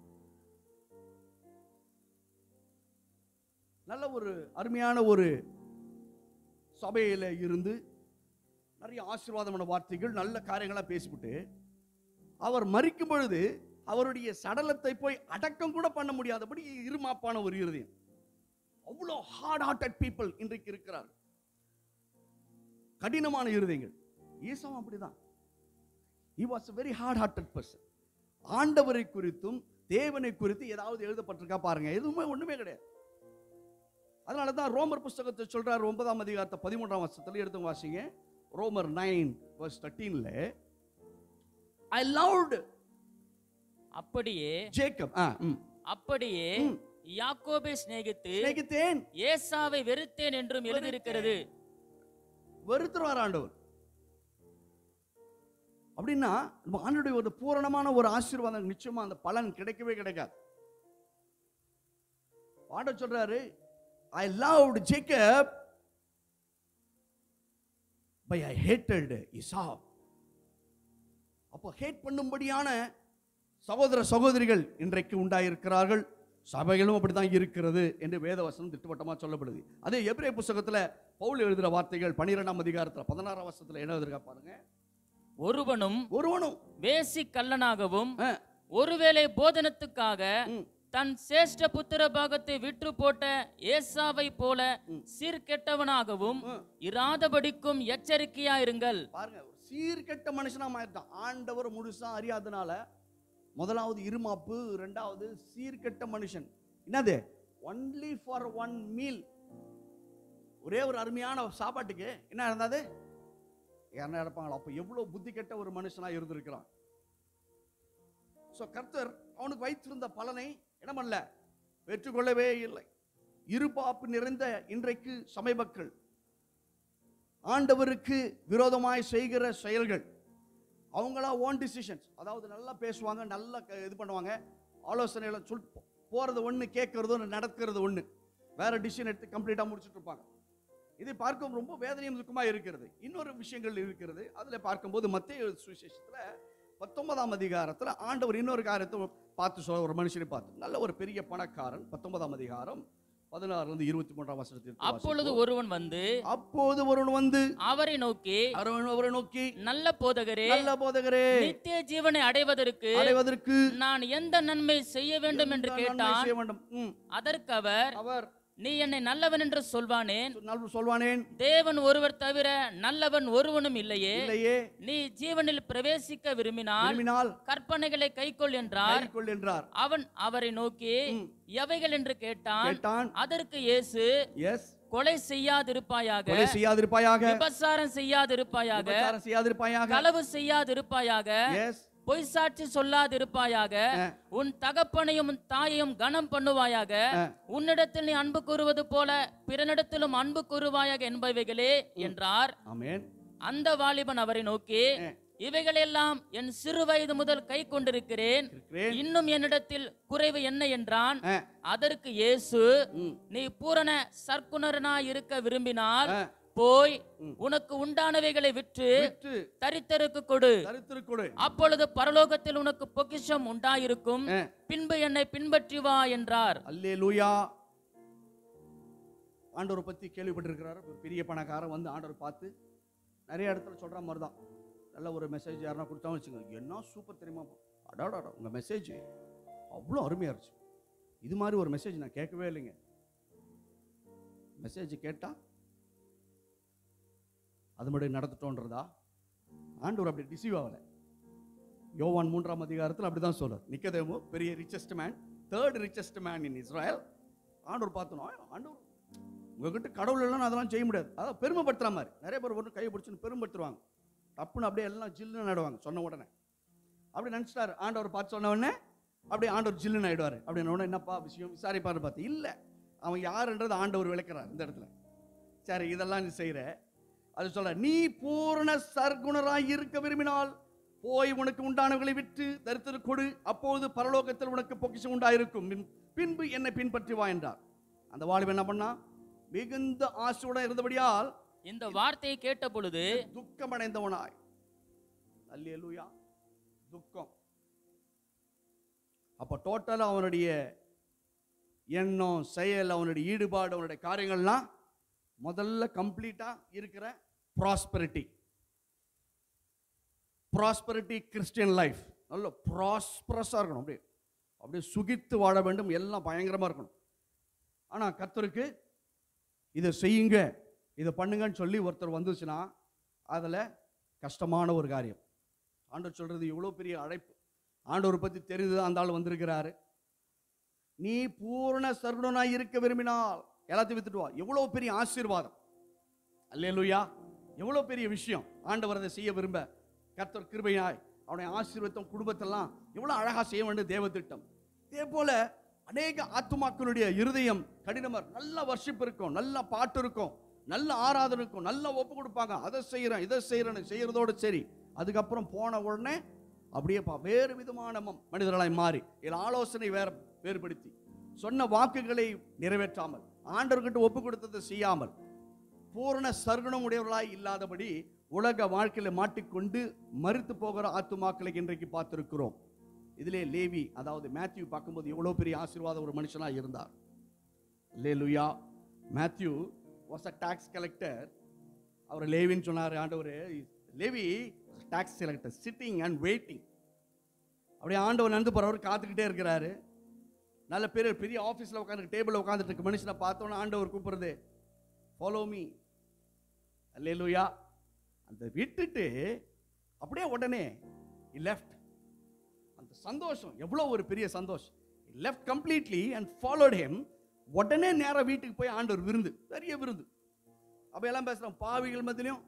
நல்ல ஒரு அருமையான ஒரு சபையில இருந்து நிறைய ஆசீர்வாதமான வார்த்தைகள் நல்ல காரியங்களா பேசிவிட்டு அவர் மரிக்கும் பொழுது அவருடைய சடலத்தை போய் அடக்கம் கூட பண்ண முடியாதபடி இருமாப்பான ஒரு இருதயம். அவ்வளோ ஹார்ட் ஹார்ட்டட் பீப்புள் இன்றைக்கு இருக்கிறார், கடினமான இருதயங்கள். ஈசாவும் அப்படிதான். he was a very hard hearted person. ஆண்டவரை குறித்தும் தேவனை குறித்து ஏதாவது எழுதப்பட்டிருக்கா பாருங்க, எதுவுமே ஒண்ணுமே கிடையாது. அதனால தான் ரோமர் புஸ்தகத்தை சொல்றார், ஒன்பதாம் அதிகாரத்தை பதிமூன்றாம் வசனத்துல எடுத்து வாசிங்க. ரோமர் நைன் verse thirteen-ல I loved அப்படியே ஜேக்கப் அப்படியே யாக்கோபை சிநேகித்து சிநேகித்தேன், ஏசாவை வெறுத்தேன் என்றும் எழுதியிருக்கிறது. வெறுத்துறார் ஆண்டவர். அப்படின்னா நம்ம ஆண்டவருடைய ஒரு பூரணமான ஒரு ஆசீர்வாதம் நிச்சயமா அந்த பலன் கிடைக்கவே கிடைக்காது. பாட சொல்றாரு, I loved Jacob but I hated Esau. அப்போ ஹேட் பண்ணும்படியான சகோதர சகோதரிகள் இன்றைக்கு உண்டாயிருக்கிறார்கள். சபைகளும் அப்படித்தான் இருக்கிறது என்று வேதவசனம் திட்டவட்டமா சொல்லப்படுது. அதே எபிரேய புத்தகத்துல பவுல் எழுதுற வார்த்தைகள் பன்னிரெண்டாம் அதிகாரத்துல பதினாறாம் வசனத்துல என்ன எழுதிருக்கா பாருங்க. ஒருவனும் ஒருவனும் வேசி கள்ளனாகவும் ஒருவேளை போதனத்துக்காக தன் சேஷ்ட புத்திர பாகத்தை விற்று போட்ட ஏசாவை போல சீர்கெட்டவனாகவும் இராதபடிக்கும் எச்சரிக்கையாயிருங்கள். பாருங்க, சீர்கெட்ட மனுஷனா மாறிட்டான். ஆண்டவர் முழுசா அறியாதனால முதலாவது இருமாப்பு, இரண்டாவது சீர்கெட்ட மனுஷன். என்னது? ஒன்லி ஃபார் ஒன் மீல், ஒரே ஒரு அருமையான சாப்பாட்டுக்கு என்ன இருந்தது என்ன எடுப்பாங்களோ. அப்ப எவ்வளவு புத்தி கெட்ட ஒரு மனுஷனா இருந்திருக்கிறான். சோ கர்த்தர் அவனுக்கு வைத்திருந்த பலனை என்ன பண்ணல, பெற்றுக்கொள்ளவே இல்லை. இருபாப்பு நிறைந்த இன்றைக்கு சபை மக்கள் ஆண்டவருக்கு விரோதமாய் செய்கிற செயல்கள், அவங்களா ஓன் டிசிஷன்ஸ், அதாவது நல்லா பேசுவாங்க, நல்லா இது பண்ணுவாங்க, ஆலோசனைகளை சொல் போறது ஒன்று, கேட்கறது ஒன்று, நடக்கிறது ஒன்று, வேற டிசிஷன் எடுத்து கம்ப்ளீட்டாக முடிச்சுட்டு இருப்பாங்க. இதை பார்க்கும் ரொம்ப வேதனையும் துக்கமாக இருக்கிறது. இன்னொரு விஷயங்கள் இருக்கிறது. அதில் பார்க்கும்போது மத்தேயு சுவிசேஷத்தில் பத்தொன்பதாம் அதிகாரத்தில் ஆண்டவர் இன்னொரு காரியத்தை பார்த்து சொல்ல, ஒரு மனுஷனை பார்த்து, நல்ல ஒரு பெரிய பணக்காரன். பத்தொன்பதாம் அதிகாரம் பதினாறுல இருந்து இருபத்தி மூன்றாம் வசனத்தில், அப்பொழுது ஒருவன் வந்து அப்போது ஒருவன் வந்து அவரை நோக்கி அவரை நோக்கி நல்ல போதகரே, நல்ல போதகரே, நித்திய ஜீவனை அடைவதற்கு அடைவதற்கு நான் எந்த நன்மை செய்ய வேண்டும் என்று கேட்டான். அதற்கு அவர் அவர் நீ என்னை நல்லவன் என்று சொல்வானேன் சொல்வானேன் தேவன் ஒருவர் தவிர நல்லவன் ஒருவனும் இல்லையே. இல்லையே. நீ ஜீவனில் பிரவேசிக்க விரும்பினால் விரும்பினால் கற்பனைகளை கைக்கொள் என்றார். கைக்கொள் என்றார். அவன் அவரை நோக்கி எவைகள் என்று கேட்டான். கேட்டான். அதற்கு இயேசு, எஸ், கொலை செய்யாதிருப்பாயாக, கொலை செய்யாதிருப்பாயாக, விபசாரம் செய்யாதிருப்பாயாக, விபசாரம் செய்யாதிருப்பாயாக, களவு செய்யாதிருப்பாயாக, எஸ், பொய் சாட்சி சொல்லாதிருப்பாயாக, உன் தகப்பனையும் உன் தாயையும் கனம் பண்ணுவாயாக, உன்னிடத்தில் நீ அன்பு கூறுவது போல பிறனிடத்திலும் அன்பு கூறுவாயாக என்பவைகளே என்றார். ஆமென். அந்த வாலிபன் அவரை நோக்கி, இவைகளெல்லாம் என் சிறு வயது முதல் கை கொண்டிருக்கிறேன், இன்னும் என்னிடத்தில் குறைவு என்ன என்றான். அதற்கு இயேசு, நீ பூரண சற்குணரனாய் இருக்க விரும்பினால் போய் உனக்கு உண்டானவைகளை விற்று தரித்திற்கு கொடு, அப்பொழுது பரலோகத்தில் உனக்கு பொக்கிஷம் உண்டாயிருக்கும், பின்பு என்னை பின்பற்றி வா என்றார். அல்லேலூயா. ஆண்டவர் பத்தி கேள்விப்பட்டிருக்கிறார். ஒரு பெரிய பணக்காரன் வந்து ஆண்டவர் பார்த்து நிறைய இடத்துல சொல்ற மாதிரி தான், நல்ல ஒரு மெசேஜ் யாருன்னா கொடுத்தாலும் வச்சுக்கோங்க, என்ன சூப்பர் தெரியுமா, அடாடா உங்க மெசேஜ் அவ்வளோ அருமையா இருந்துச்சு, இது மாதிரி ஒரு மெசேஜ் நான் கேட்கவே இல்லைங்க. மெசேஜ் கேட்டா அது மட்டும் நடந்துட்டோன்றதா? ஆண்டவர் அப்படி டிசீவ் ஆகலை. யோவான் மூன்றாம் அதிகாரத்தில் அப்படிதான் சொல்றார். நிக்கதேமு பெரிய richest man, third richest man in Israel. ஆண்டவர் பார்த்தோம், ஆண்டவர் உங்ககிட்ட கடவுள் இல்லைன்னு அதெல்லாம் செய்ய முடியாது, அதான் பெருமைப்படுத்துற மாதிரி. நிறைய பேர் ஒன்று கையை பிடிச்சுன்னு பெருமைப்படுத்துவாங்க, தப்புன்னு அப்படியே எல்லாம் ஜில்லுன்னு ஆயிடுவாங்க சொன்ன உடனே. அப்படி நினச்சிட்டாரு ஆண்டவர் பார்த்து சொன்ன உடனே அப்படியே ஆண்டவர் ஜில்லுன்னு ஆயிடுவார். அப்படின்னு உடனே என்னப்பா விஷயம் விசாரிப்பாரு பார்த்து, இல்லை அவன் யாருன்றது ஆண்டவர் விளக்குறார் இந்த இடத்துல. சரி இதெல்லாம் நீ செய்கிற, அது சொல்ற, நீ பூரண சர்க்குணராய் இருக்க விரும்பினால் போய் உனக்கு உண்டானவர்களை விற்று தரித்திற்கு கொடு, அப்போது பரலோகத்தில் உனக்கு பொக்கிஷம் உண்டாயிருக்கும், பின்பு என்னை பின்பற்றி வா என்றார். அந்த வாலிபன் என்ன பண்ணா, மிகுந்த ஆசையுடன் இருந்தபடியால் இந்த வார்த்தையை கேட்ட பொழுது துக்கமடைந்தவனாய் அல்லேலூயா. துக்கம். அப்ப டோட்டலா அவனுடைய எண்ணம், செயல், அவனுடைய ஈடுபாடு, அவனுடைய காரியங்கள்லாம் முதல்ல கம்ப்ளீட்டா இருக்கிற ப்ராஸ்பரிட்டி. ப்ராஸ்பரிட்டி கிறிஸ்டியன் லைஃப் நல்ல ப்ராஸ்பரஸாக இருக்கணும். அப்படியே அப்படியே சுகித்து வாழ வேண்டும், எல்லாம் பயங்கரமாக இருக்கணும். ஆனால் கர்த்தருக்கு இதை செய்யுங்க, இதை பண்ணுங்கன்னு சொல்லி ஒருத்தர் வந்துச்சுன்னா அதில் கஷ்டமான ஒரு காரியம். ஆண்டவர் சொல்கிறது இவ்வளோ பெரிய அழைப்பு. ஆண்டவரை பற்றி தெரிந்து அந்த ஆள் வந்திருக்கிறாரு. நீ பூர்ண சர்வனாய் இருக்க விரும்பினால் எல்லாத்தையும் வித்துட்டு வா. எவ்வளோ பெரிய ஆசீர்வாதம். அல்லேலூயா. எவ்வளோ பெரிய விஷயம். ஆண்டவர் அதை செய்ய விரும்ப கர்த்தர் கிருபையாய் அவனுடைய ஆசீர்வாதம் குடும்பத்தெல்லாம் எவ்வளோ அழகாக செய்ய வேண்டும் தேவ திட்டம். இதே போல அநேக ஆத்துமாக்களுடைய இருதயம் கடினமாக, நல்ல வர்ஷிப் இருக்கும், நல்ல பாட்டு இருக்கும், நல்ல ஆராதனை இருக்கும், நல்ல ஒப்பு கொடுப்பாங்க. அதை செய்கிறேன் இதை செய்கிறேன்னு செய்கிறதோடு சரி, அதுக்கப்புறம் போன உடனே அப்படியே வேறு விதமான மனிதர்களாய் மாறி இதில் ஆலோசனை வேற வேறுபடுத்தி சொன்ன வாக்குகளை நிறைவேற்றாமல் ஆண்டவர்கிட்ட ஒப்பு கொடுத்ததை செய்யாமல் பூரண சர்க்குணம் உடையவர்களாய் இல்லாதபடி உலக வாழ்க்கையில மாட்டிக்கொண்டு மறுத்து போகிற ஆத்துமாக்களை இன்றைக்கு பார்த்திருக்கிறோம். இதிலே லேவி, அதாவது மேத்யூ பார்க்கும்போது எவ்வளவு பெரிய ஆசீர்வாதம் ஒரு மனுஷனா இருந்தார். அல்லேலூயா. Matthew was a tax collector. அவர் லேவின்னு சொன்னார் ஆண்டவர். லேவி tax collector, sitting and waiting. அப்படியே ஆண்டவர் நடந்து போறவர் காத்துக்கிட்டே இருக்கிறாரு. நல்ல பெரிய பெரிய ஆஃபீஸில் உட்காந்து டேபிளில் உட்காந்துட்டு இருக்க மனுஷனை பார்த்தோன்னா ஆண்டவர் கூப்பிடுறது, ஃபாலோ மீ. அல்லேலூயா. அந்த விட்டுட்டு அப்படியே உடனே he left. அந்த சந்தோஷம் எவ்வளோ ஒரு பெரிய சந்தோஷம். he left completely and followed him. உடனே நேரம் வீட்டுக்கு போய் ஆண்டவர் விருந்து, பெரிய விருந்து. அப்போ எல்லாம் பேசுகிறோம், பாவிகள் மத்தியிலையும்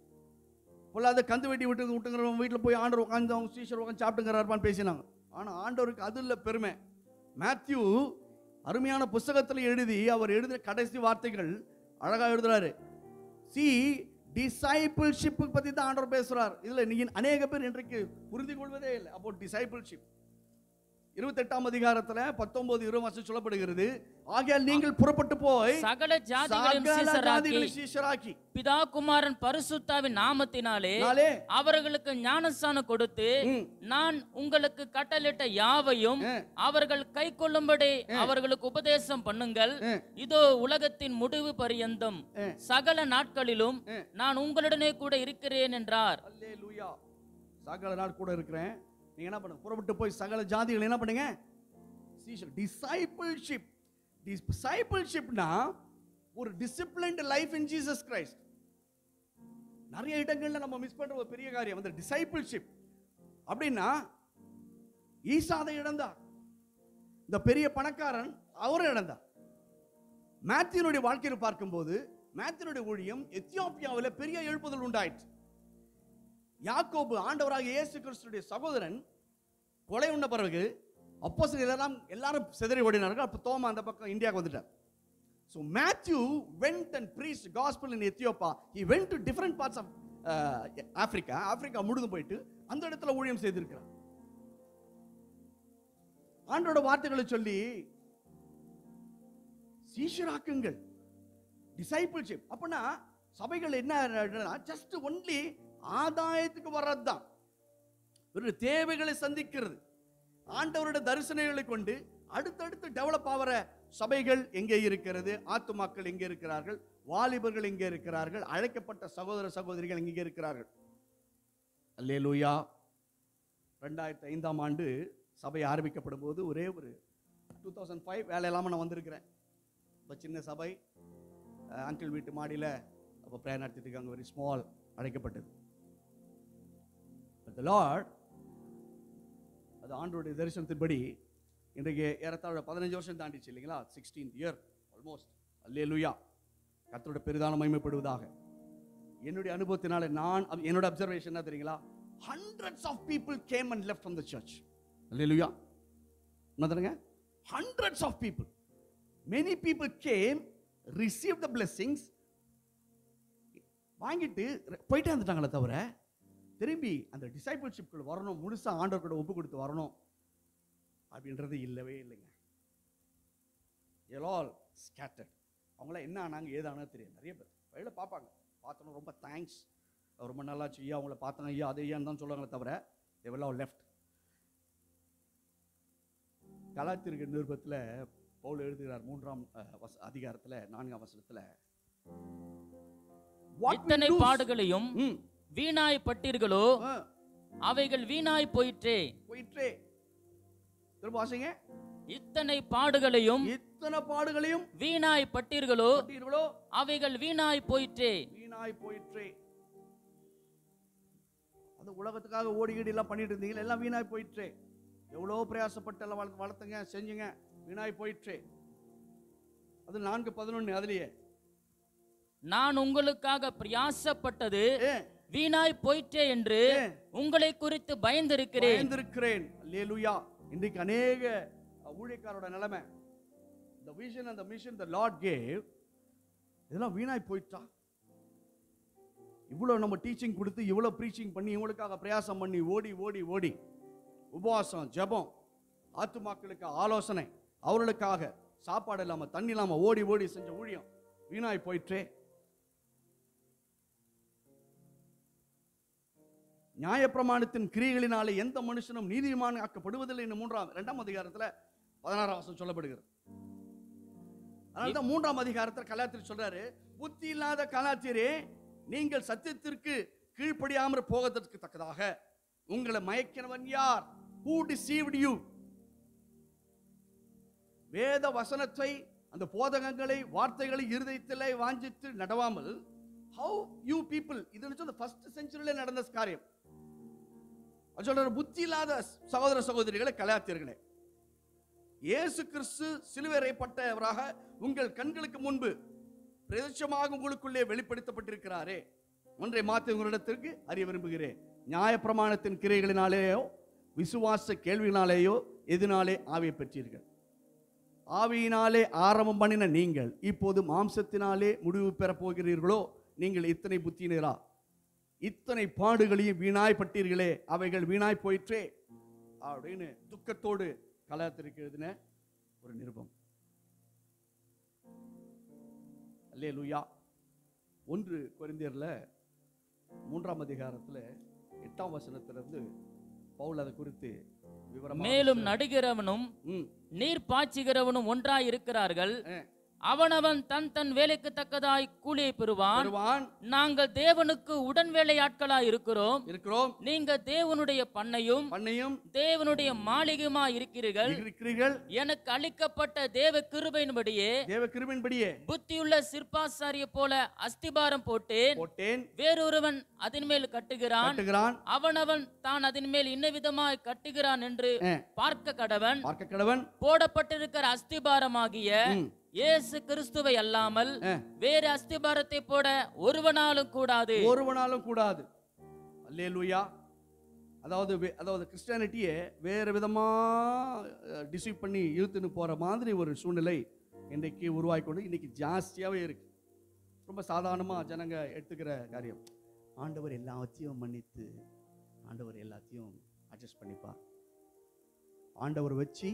பொல்லாத கந்து வெட்டி விட்டு விட்டுங்கிறவங்க வீட்டில் போய் ஆண்டவர் உட்காந்து அவங்க ஸ்டீச்சர் உட்காந்து சாப்பிட்டுங்கிறாருப்பான்னு பேசினாங்க. ஆனால் ஆண்டவருக்கு அது இல்லை பெருமை. மேத்யூ அருமையான புஸ்தகத்தில் எழுதி அவர் எழுதின கடைசி வார்த்தைகள் அழகாக எழுதுறாரு. சி டிசைபிள்ஷிப் பற்றி தான் ஆண்டவர் பேசுறார். இதில் நீங்க அநேக பேர் இன்றைக்கு புரிந்து கொள்வதே இல்லை. அப்போ டிசைபிள்ஷிப் இருபத்தெட்டாம் அதிகாரத்தில் பத்தொன்பது இருபது வருஷம் சொல்லப்படுகிறது. ஆகையால் நீங்கள் புறப்பட்டு போய் சகல ஜாதிகளையும் சீஷராக்கி பிதா குமாரன் பரிசுத்தாவின் நாமத்தினாலே அவர்களுக்கு ஞானஸ்நானம் கொடுத்து நான் உங்களுக்கு கட்டளையிட்ட யாவையும் அவர்கள் கை கொள்ளும்படி அவர்களுக்கு உபதேசம் பண்ணுங்கள். இதோ உலகத்தின் முடிவு பரியந்தம் சகல நாட்களிலும் நான் உங்களுடனே கூட இருக்கிறேன் என்றார். அல்லேலூயா. சகல நாள் கூட இருக்கிறேன். நீங்க என்ன பண்ணுங்க, புறப்பட்டு போய் சகல ஜாதிகள் என்ன பண்ணுங்க, டிசைபிள்ஷிப். டிசைபிள்ஷிப்னா ஒரு disciplined life in Jesus Christ. நிறைய இடங்கள்ல நம்ம மிஸ் பண்ற ஒரு பெரிய காரியம் அந்த டிசைபிள்ஷிப். அப்படின்னா ஈசாதை இழந்தார், இந்த பெரிய பணக்காரன் அவரை இழந்தார். மேத்யூனுடைய வாழ்க்கையில் பார்க்கும்போது மேத்யூனுடைய ஊழியம் எத்தியோப்பியாவில் பெரிய எழுப்புதல் உண்டாயிற்று. யாக்கோபு ஆண்டவராக இயேசு கிறிஸ்துடைய சகோதரன் கொலை உண்ட பிறகு அப்போஸ்தலர்கள் எல்லாம் எல்லாரும் சிதறி ஓடினார்கள். அப்போ தோமா அந்த பக்கம் இந்தியாவுக்கு வந்துட்டார். So Matthew went and preached gospel in Ethiopia. He went to different parts of uh, Africa. ஆப்பிரிக்கா முழுதும் போயிட்டு அந்த இடத்துல ஊழியம் செய்திருக்கிறார். ஆண்டோட வார்த்தைகளை சொல்லி சீஷராக்குங்கள், டிசைபிள்ஷிப். அப்படின்னா சபைகள் என்ன, ஜஸ்ட் ஒன்லி ஆதாயத்துக்கு வர்றதுதான், ஒரு தேவைகளை சந்திக்கிறது. ஆண்டவருடைய தரிசனங்களை கொண்டு அடுத்தடுத்து டெவலப் ஆகிற சபைகள் எங்கே இருக்கிறது, ஆத்துமாக்கள் எங்கே இருக்கிறார்கள், வாலிபர்கள் எங்கே இருக்கிறார்கள், அழைக்கப்பட்ட சகோதர சகோதரிகள் எங்கே இருக்கிறார்கள். அல்லேலூயா. ரெண்டாயிரத்தி ஐந்தாம் ஆண்டு சபை ஆரம்பிக்கப்படும் போது ஒரே ஒரு டூ தௌசண்ட் ஃபைவ் வேலை இல்லாமல் நான் வந்திருக்கிறேன். இப்போ சின்ன சபை, அங்கிள் வீட்டு மாடியில் அப்போ ப்ரேயர் நடத்திட்டு இருக்காங்க, வெரி ஸ்மால், அழைக்கப்பட்டது. But the Lord, அது ஆண்டவருடைய தரிசனத்தின்படி இன்றைக்கு ஏறத்தாழ பதினஞ்சு வருஷம் தாண்டிச்சு இல்லைங்களா, சிக்ஸ்டீன் இயர் ஆல்மோஸ்ட். அல்லேலூயா. கர்த்தருடைய பெரிதான மகிமைப்படுவதாக. என்னுடைய அனுபவத்தினால நான் என்னோட அப்சர்வேஷன் என்ன தெரியுங்களா, hundreds of people came and left from the church. அல்லேலூயா. என்னதுங்க, hundreds of people, many people came, received the blessings, வாங்கிட்டு போயிட்டே வந்துட்டாங்களே தவிர திரும்பி அந்த டிசைபிள்ஷிப்குள்ள வரணும், முழுசா ஆண்டவர் கூட ஒப்பு கொடுத்து வரணும் அப்படின்றது இல்லவே இல்லைங்க. all scattered. அவங்களாம் என்ன ஆனாங்க ஏதானோ தெரியும். நிறைய பேர் வழியில் பார்ப்பாங்க, பார்த்தோன்னா ரொம்ப தேங்க்ஸ் ரொம்ப நல்லாச்சு ஐயா, அவங்கள பார்த்தாங்க ஐயா, அது ஐயான்னு தான் சொல்லுவாங்களே தவிர எவ்வளோ லெஃப்ட். கலாத்திருக்க நிருபத்தில் பவுல் எழுதுகிறார் மூன்றாம் அதிகாரத்தில் நான்காம் வசனத்தில், இத்தனை பாடுகளையும் வீணாய் பட்டீர்களோ, அவைகள் வீணாய் போயிற்றே. போயிற்றே. திரும்ப வாசிங்க. இத்தனை பாடுகளையும் இத்தனை பாடுகளையும் வீணாய் பட்டீர்களோ, பட்டீர்களோ அவைகள் வீணாய் போயிற்றே. வீணாய் போயிற்றே. அது உலகத்துக்காக ஓடிக்கடி எல்லாம் பண்ணிட்டு இருந்தீங்க, எல்லாம் வீணாய் போயிற்றே. எவ்வளோ பிரயாசப்பட்டு எல்லாம் வளர்த்து வளர்த்துங்க செஞ்சுங்க, வீணாய் போயிற்றே. அது நான்கு பதினொன்னு. அதுலயே நான் உங்களுக்காக பிரயாசப்பட்டது வீணாய் போயிற்றே என்று உங்களை குறித்து பயந்திருக்கிறேன் பயந்திருக்கிறேன். அல்லேலூயா. இன்றைக்கு அநேக ஊழியக்காரோட நிலைமை, the vision and the mission the Lord gave, இதெல்லாம் வீணாய் போயிட்டா. இவ்வளவு நம்ம டீச்சிங் கொடுத்து, இவ்வளவு ப்ரீச்சிங் பண்ணி, இவங்களுக்காக பிரயாசம் பண்ணி, ஓடி ஓடி ஓடி உபவாசம், ஜெபம், ஆத்துமாக்களுக்கு ஆலோசனை, அவர்களுக்காக சாப்பாடு இல்லாம தண்ணி இல்லாம ஓடி ஓடி செஞ்ச ஊழியம் வீணாய் போயிற்றே. நியாயப்பிரமாணத்தின் கிரியைகளினாலே எந்த மனுஷனும் நீதிமான் ஆக்கப்படுவதில்லை என்று மூன்றாம் இரண்டாம் அதிகாரத்துல பதினாறாம் வசனம் சொல்லப்படுகிறது. அதனால்தான் மூன்றாம் அதிகாரத்தில் கலாத்தியர் சொல்றாரு, புத்தி இல்லாத கலாத்தியரே, நீங்கள் சத்தியத்திற்கு கீழ்ப்படியாமல் போவதற்கு தக்கதாக உங்களை மயக்கினவன் யார்? Who deceived you? வேத வசனத்தை, அந்த போதகங்களை, வார்த்தைகளை இருதயத்திலே வாஞ்சித்து நடவாமல், how you people, இது சொல்ல ஃபர்ஸ்ட் செஞ்சுரியில நடந்த காரியம். சொல்ற புத்தி இல்லாத சகோதர சகோதரிகளை, கலாத்தியர்களே, இயேசு கிறிஸ்து சிலுவையறையப்பட்டவராக உங்கள் கண்களுக்கு முன்பு பிரத்யட்சமாக உங்களுக்குள்ளே வெளிப்படுத்தப்பட்டிருக்கிறாரே, ஒன்றை மாற்றி உங்களிடத்திற்கு அறிய விரும்புகிறேன். நியாயப்பிரமாணத்தின் கிரியைகளினாலேயோ விசுவாச கேள்வியினாலேயோ எதனாலே ஆவியை பெற்றீர்கள்? ஆவியினாலே ஆரம்பம் பண்ணின நீங்கள் இப்போது மாம்சத்தினாலே முடிவு பெறப் போகிறீர்களோ? நீங்கள் இத்தனை புத்தியினரா? இத்தனை பாடுகளையும் வீணாய் பட்டீர்களே, அவைகள் வீணாய் போயிற்றே அப்படின்னு துக்கத்தோடு கலாத்திற்கு எழுதின ஒரு நிருபம். அல்லேலூயா. ஒன்று கொரிந்தியர்ல மூன்றாம் அதிகாரத்துல எட்டாம் வசனத்திலிருந்து பவுல் அதை குறித்து விவரமாக, மேலும் நடுகிறவனும் நீர் பாய்ச்சுகிறவனும் ஒன்றாய் இருக்கிறார்கள், அவனவன் தன் தன் வேலைக்கு தக்கதாய் கூலியை பெறுவான். நாங்கள் தேவனுக்கு உடன் வேலையாட்களாய் இருக்கிறோம் இருக்கிறோம் நீங்க தேவனுடைய பண்ணையும் பண்ணையும் தேவனுடைய மாளிகையுமா இருக்கிறீர்கள் இருக்கிறீர்கள் எனக்கு அளிக்கப்பட்ட தேவ கிருபையின்படியே தேவ கிருபையின்படியே புத்தியுள்ள சிற்பாசாரிய போல அஸ்திபாரம் போட்டேன் போட்டேன் வேறொருவன் அதன் மேல் கட்டுகிறான் கட்டுகிறான் அவனவன் தான் அதன் மேல் இன்ன விதமாய் கட்டுகிறான் என்று பார்க்க கடவன் பார்க்க கடவன் போடப்பட்டிருக்கிற அஸ்திபாரமாகிய இயேசு கிறிஸ்துவை அல்லாமல் வேறு அஸ்திபாரத்தை போட ஒருவனாலும் கூடாது ஒருவனாலும் கூடாது. அல்லேலூயா. அதாவது அதாவது கிறிஸ்டியானிட்டியை வேறு விதமா டிசீவ் பண்ணி இழுத்துன்னு போற மாதிரி ஒரு சூழ்நிலை இன்றைக்கு உருவாக்கி இன்னைக்கு ஜாஸ்தியாவே இருக்கு. ரொம்ப சாதாரணமா ஜனங்க எடுத்துக்கிற காரியம், ஆண்டவர் எல்லாத்தையும் மன்னித்து, ஆண்டவர் எல்லாத்தையும் அட்ஜஸ்ட் பண்ணிப்பா, ஆண்டவர் வச்சு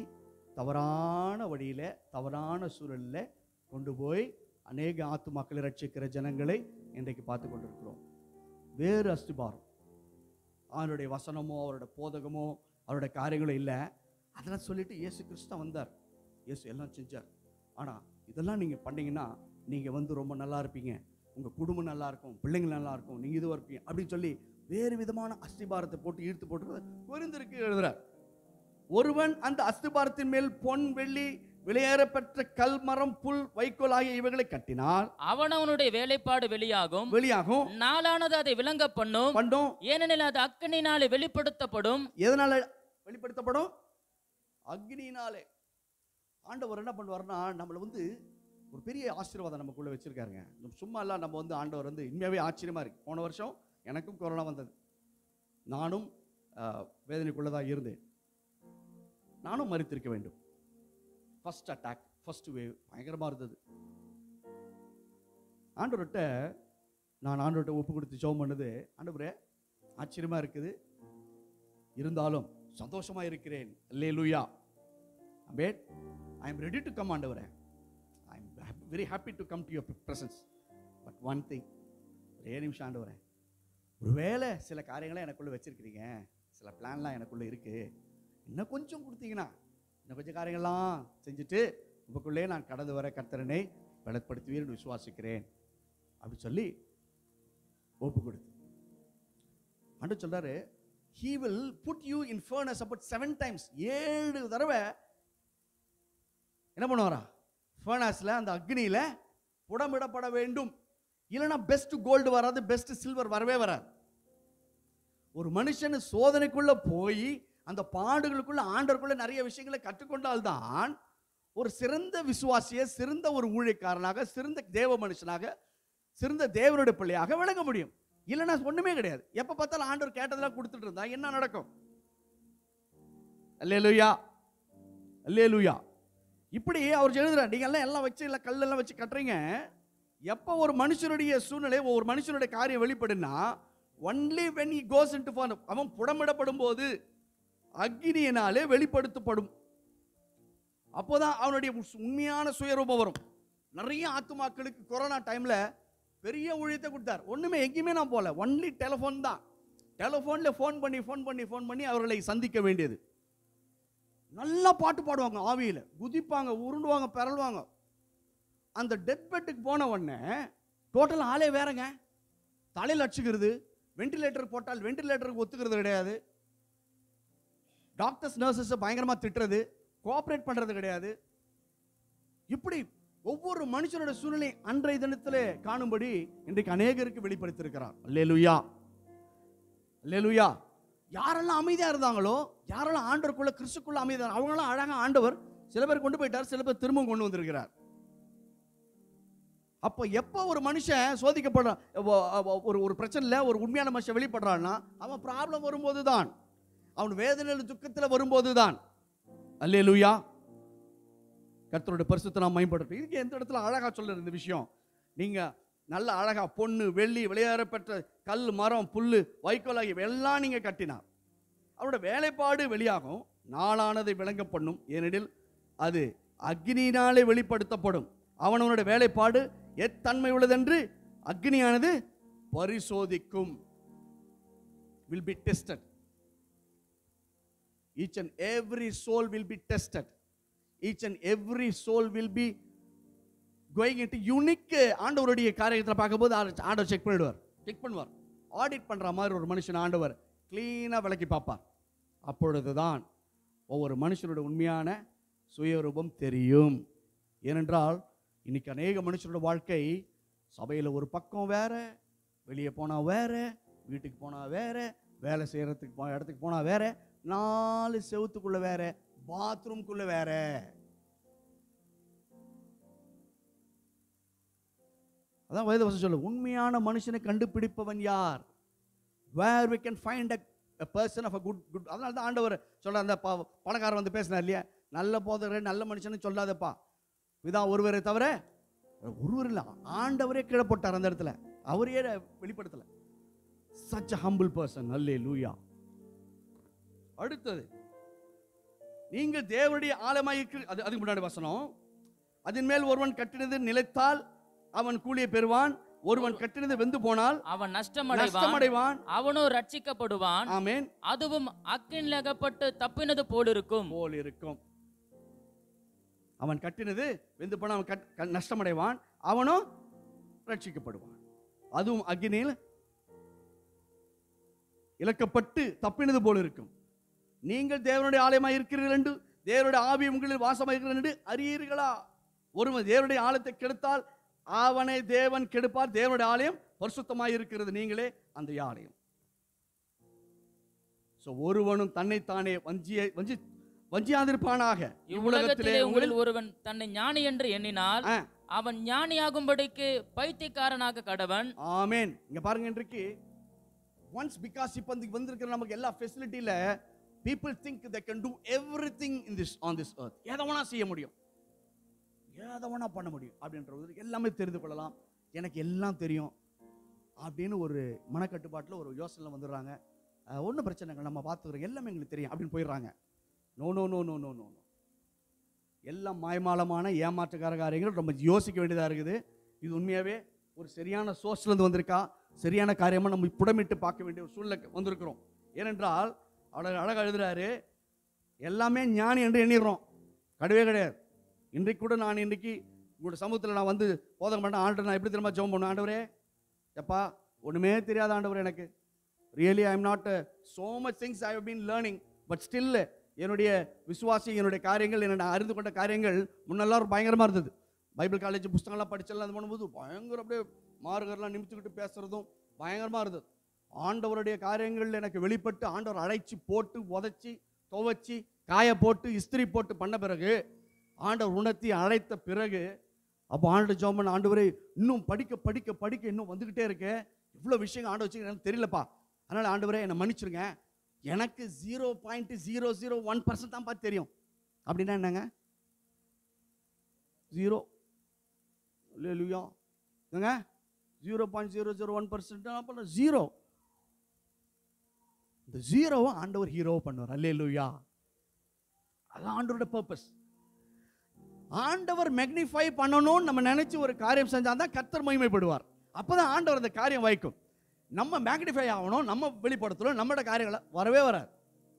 தவறான வழியில தவறான சூழலில் கொண்டு போய் அநேக ஆத்துமாக்களை ரட்சிக்கிற ஜனங்களை இன்றைக்கு பார்த்து கொண்டிருக்கிறோம். வேறு அஸ்திபாரம், அவருடைய வசனமோ அவருடைய போதகமோ அவருடைய காரியங்களோ இல்லை. அதெல்லாம் சொல்லிட்டு இயேசு கிறிஸ்து வந்தார், இயேசு எல்லாம் செஞ்சார். ஆனால் இதெல்லாம் நீங்கள் பண்ணீங்கன்னா நீங்கள் வந்து ரொம்ப நல்லா இருப்பீங்க, உங்கள் குடும்பம் நல்லா இருக்கும், பிள்ளைங்க நல்லா இருக்கும், நீங்கள் இதுவாக இருப்பீங்க அப்படின்னு சொல்லி வேறு விதமான அஸ்திபாரத்தை போட்டு இழுத்து போட்டு குறைந்திருக்கு எழுதுறார். ஒருவன் அந்த அஸ்திபாரத்தின் மேல் பொன் வெள்ளி வெளியேறப்பெற்ற கல் மரம் புல் வைக்கோல் ஆகிய இவைகளை கட்டினால் அவன் அவனுடைய வேலைப்பாடு வெளியாகும் வெளியாகும் நாளானது அதை விளங்க பண்ணும் பண்ணும் ஏனெனில் அது அக்னியினாலே வெளிப்படுத்தப்படும். எதனால வெளிப்படுத்தப்படும்? அக்னியினாலே. ஆண்டவர் என்ன பண்ணுவார்னா, நம்மளை வந்து ஒரு பெரிய ஆசீர்வாதம் நமக்குள்ள வச்சிருக்காருங்க. சும்மா எல்லாம் நம்ம வந்து ஆண்டவர் வந்து உண்மையாவே ஆச்சரியமா இருக்கு. போன வருஷம் எனக்கும் கொரோனா வந்தது, நானும் வேதனைக்குள்ளதாக இருந்தேன், நானும் மரித்திருக்க வேண்டும். ஃபர்ஸ்ட் அட்டாக், ஃபர்ஸ்ட் வேவ் பயங்கரமாக இருந்தது. ஆண்டவர்கிட்ட நான் ஆண்டவர்கிட்ட ஒப்பு கொடுத்து ஜெபம் பண்ணது, ஆண்டவரே ஆச்சரியமாக இருக்குது, இருந்தாலும் சந்தோஷமாக இருக்கிறேன், அல்லேலூயா, அமேன், I am ready to come ஆண்டவரே, I am very happy to come to your presence. But one thing, ஒரே நிமிஷம் ஆண்டவரே, ஒருவேளை சில காரியங்களை எனக்குள்ளே வச்சிருக்கிறீங்க, சில பிளான்லாம் எனக்குள்ளே இருக்குது, இன்னும் கொஞ்சம் கொடுத்தீங்கன்னா இன்னும் கொஞ்சம் காரியங்கள்லாம் செஞ்சுட்டு உங்களுக்குள்ளே நான் கடந்து வர கர்த்தரனை பலப்படுத்துவீர்னு விசுவாசிக்கிறேன் அப்படி சொல்லி ஒப்பு கொடுத்து ஆண்டவர் சொல்றாரு, he will put you in furnace about seven times. ஏழு தடவை என்ன பண்ணுவாரா? ஃபர்னாஸ்ல, அந்த அக்னியில புடமிடப்பட வேண்டும். இல்லைன்னா பெஸ்ட் கோல்டு வராது, பெஸ்ட் சில்வர் வரவே வராது. ஒரு மனுஷன் சோதனைக்குள்ள போய் அந்த பாடுகளுக்குள்ள ஆண்டவருக்குள்ள நிறைய விஷயங்களை கற்றுக்கொண்டால்தான் ஒரு சிறந்த விசுவாசிய, சிறந்த ஒரு ஊழியக்காரனாக, சிறந்த தேவ மனுஷனாக, சிறந்த தேவனுடைய பிள்ளையாக விளங்க முடியும். இல்லைன்னா ஒண்ணுமே கிடையாது. எப்ப பார்த்தாலும் ஆண்டவர் கேட்டதெல்லாம் கொடுத்துட்டு இருந்தா என்ன நடக்கும்? அல்லேலூயா, அல்லேலூயா. இப்படி அவர் எழுதுறார், நீங்க எல்லாம் எல்லாம் வச்சு இல்லை கல்லெல்லாம் வச்சு கட்டுறீங்க. எப்போ ஒரு மனுஷனுடைய சூழ்நிலை, ஒரு மனுஷனுடைய காரியம் வெளிப்படுன்னா only when he goes into fire, அவன் புடமிடப்படும் போது அக்னியினாலே வெளிப்படுத்தப்படும். அப்போதான் அவனுடைய உண்மையான சுயரூபம் வரும். நிறைய ஆத்துமாக்களுக்கு கொரோனா டைம்ல பெரிய ஊழியத்தை கொடுத்தார். ஒண்ணுமே எங்கேயுமே நான் போல, ஒன்லி டெலிஃபோன் தான். டெலிஃபோன்ல ஃபோன் பண்ணி ஃபோன் பண்ணி ஃபோன் பண்ணி அவர்களை சந்திக்க வேண்டியது. நல்லா பாட்டு பாடுவாங்க, ஆவியில குதிப்பாங்க, உருண்டுவாங்க, பிறழுவாங்க. அந்த டெத் பெட்டுக்கு போன உடனே டோட்டல் ஆளே வேறங்க. தலையில் அடிச்சுக்கிறது, வெண்டிலேட்டர் போட்டால் வெண்டிலேட்டருக்கு ஒத்துக்கிறது கிடையாது, டாக்டர்ஸ் நர்சஸ் பயங்கரமா திட்டுறது, கோஆபரேட் பண்றது கிடையாது. இப்படி ஒவ்வொரு மனுஷனோட சூழ்நிலை அன்றைய தினத்திலே காணும்படி இன்றைக்கு அநேகருக்கு வெளிப்படுத்தியிருக்கிறார். அல்லேலூயா, அல்லேலூயா. யாரெல்லாம் அமைதியா இருந்தாங்களோ, யாரெல்லாம் ஆண்டவருக்குள்ள கிறிஸ்துக்குள்ள அமைதியா, அவங்களாம் அழகா ஆண்டவர் சில பேர் கொண்டு போயிட்டார், சில பேர் திரும்பவும் கொண்டு வந்திருக்கிறார். அப்போ எப்போ ஒரு மனுஷன் சோதிக்கப்படுறான், ஒரு ஒரு பிரச்சனையில் ஒரு உண்மையான மனுஷன் வெளிப்படுறான்னா அவன் ப்ராப்ளம் வரும்போது தான், அவன் வேதனையில் துக்கத்தில் வரும்போது தான். அல்லேலூயா, கர்த்தருடைய பரிசுத்த நாம் மேம்படுத்தும். இதுக்கு எந்த இடத்துல அழகா சொல்லுற இந்த விஷயம், நீங்க நல்ல அழகா பொண்ணு வெள்ளி விளையாடப்பட்ட கல் மரம் புல்லு வைக்கோல் ஆகிய எல்லாம் நீங்க கட்டினார், அவனோட வேலைப்பாடு வெளியாகும், நாளானதை விளங்க பண்ணும், ஏனெனில் அது அக்னியினாலே வெளிப்படுத்தப்படும். அவனவனுடைய வேலைப்பாடு எத்தன்மை உள்ளதென்று அக்னியானது பரிசோதிக்கும். will be tested. Each and every soul will be tested. Each and every soul will be going into unique. ஆண்டவருடைய காரியத்தில் பார்க்கும்போது ஆண்டவர் செக் பண்ணிடுவார், செக் பண்ணுவார், ஆடிட் பண்ற மாதிரி ஒரு மனுஷன் ஆண்டவர் கிளீனா விளக்கி பார்ப்பார். அப்பொழுதுதான் ஒவ்வொரு மனுஷனுடைய உண்மையான சுயரூபம் தெரியும். ஏனென்றால் இன்னைக்கு அநேக மனுஷனோட வாழ்க்கை சபையில் ஒரு பக்கம் வேற, வெளியே போனா வேற, வீட்டுக்கு போனா வேற, வேலை செய்யறதுக்கு இடத்துக்கு போனா வேற, நாலு செவத்துக்குள்ள வேற, பாத்ரூம்குள்ள வேற. அதான் வேதவசனம் சொல்லு, உண்மையான மனுஷனை கண்டுபிடிப்பவன் யார்? where we can find a, a person of a good good. அதனால தான் ஆண்டவர் சொல்ற, அந்த பணக்காரர் வந்து பேசினார் இல்லையா, நல்ல போதகர் நல்ல மனுஷன்னு சொல்லாதப்பா, இதான் ஒருவரை தவிர ஒருவர் இல்லை, ஆண்டவரே கீழே போட்டார் அந்த இடத்துல, அவரே வெளிப்படுத்தல. such a humble person. அல்லேலூயா. அடுத்தது, நீங்கள் தேவனுடைய ஆலயமாய் இருக்கிற, அது அதுக்கு முன்னாடி வசனம், அதன் மேல் ஒருவன் கட்டினது நிலைத்தால் அவன் கூலியை பெறுவான், ஒருவன் கட்டினது வெந்து போனால் அவன் நஷ்டமடைவான், அவனோ ரட்சிக்கப்படுவான். ஆமென். அதுவும் அக்கினியில் அகப்பட்டு தப்பினது போல் இருக்கும் போல் இருக்கும். அவன் கட்டினது வெந்து போன அவன் நஷ்டமடைவான், அவனும் ரட்சிக்கப்படுவான், அதுவும் அக்னியில் இழக்கப்பட்டு தப்பினது போல இருக்கும். நீங்கள் தேவனுடைய ஆலயமாய் இருக்கிறீர்கள் என்று, தேவனுடைய ஆவி உங்களில் வாசமாய் இருக்கிறது என்று அறியீர்களா? ஒருவன் தேவனுடைய ஆலயத்தை கெடுத்தால் அவனை தேவன் கெடுப்பார். தேவனுடைய ஆலயம் பரிசுத்தமாய் இருக்கிறது, நீங்களே அந்த ஆலயம். ஒருவனும் தன்னைத்தானே வஞ்சிய வஞ்சி வஞ்சியாதிருப்பானாக. இவ்வுலகத்திலே உங்களில் ஒருவன் தன்னை ஞானி என்று எண்ணினால் அவன் ஞானியாகும்படிக்கு பைத்தியக்காரனாக கடவன். ஆமென். இங்க பாருங்க, இன்றைக்கு once because இப்ப வந்திருக்கிற நமக்கு எல்லா ஃபெசிலிட்டில people think they can do everything in this on this earth. எதவனா செய்ய முடியும், எதவனா பண்ண முடியும் அப்படின்றது எல்லாமே தெரிந்து கொள்ளலாம், எனக்கு எல்லாம் தெரியும் அப்படின்னு ஒரு மனக்கட்டுப்பாட்டில் ஒரு யோசனை வந்துடுறாங்க. ஒன்றும் பிரச்சனைகள் நம்ம பார்த்துக்கிறோம், எல்லாமே எங்களுக்கு தெரியும் அப்படின்னு போயிடுறாங்க. No no no no no no no எல்லாம் மாயமாலமான ஏமாற்றுக்கார காரியங்கள் ரொம்ப யோசிக்க வேண்டியதாக இருக்குது. இது உண்மையாகவே ஒரு சரியான சோர்ஸ்லேருந்து வந்திருக்கா, சரியான காரியமாக நம்ம புடமிட்டு பார்க்க வேண்டிய ஒரு சூழ்நிலை வந்திருக்கிறோம். ஏனென்றால் அவர் அழகாக எழுதுறாரு, எல்லாமே ஞானி என்று எண்ணிடுறோம். கிடையவே கிடையாது. இன்றைக்கு கூட நான் இன்றைக்கி உங்களோட சமூகத்தில் நான் வந்து போதகம் பண்ண ஆண்டு நான் எப்படி திரும்ப ஜெபம் பண்ணுவேன், ஆண்டவரே எப்பா ஒன்றுமே தெரியாத ஆண்டவர் எனக்கு, really I am not so much things I have been learning, but still என்னுடைய விசுவாசி என்னுடைய காரியங்கள் என்னோட அறிந்து கொண்ட காரியங்கள் முன்னெல்லாம் பயங்கரமாக இருந்தது. பைபிள் காலேஜ் புஸ்தகம்லாம் படிச்செல்லாம் அது பண்ணும்போது பயங்கர அப்படியே மார்கர்லாம் நிமித்துக்கிட்டு பேசுகிறதும் பயங்கரமாக இருந்தது. ஆண்டவருடைய காரியங்கள் எனக்கு வெளிப்பட்டு ஆண்டவர் அழைச்சி போட்டு உதச்சி துவச்சி காய போட்டு இஸ்திரி போட்டு பண்ண பிறகு ஆண்டவர் உணர்த்தி அழைத்த பிறகு அப்போ ஆண்டு ஜோமன் ஆண்டவரே இன்னும் படிக்க படிக்க படிக்க இன்னும் வந்துக்கிட்டே இருக்கு, இவ்வளோ விஷயம் ஆண்டு வச்சு எனக்கு தெரியலப்பா, அதனால் ஆண்டவரே என்னை மன்னிச்சிருங்க, எனக்கு zero point zero zero one percent தான் பார்த்து தெரியும். அப்படின்னா என்னங்க ஜீரோ இல்லையா என்னங்க zero point zero zero one percent zero. இந்த ஜீரோவை ஆண்டவர் ஹீரோ பண்ணுவார். அல்லேலூயா. அதான் ஆண்டவரோட பர்பஸ். ஆண்டவர் மேக்னிஃபை பண்ணணும்னு நம்ம நினைச்சு ஒரு காரியம் செஞ்சாதான் கர்த்தர் மகிமைப்படுவார். அப்பதான் ஆண்டவர் அந்த காரியம் வைக்கும். நம்ம மேக்னிஃபை ஆகணும், நம்ம வெளிப்படுத்தணும், நம்மளோட காரியங்களை வரவே வராது.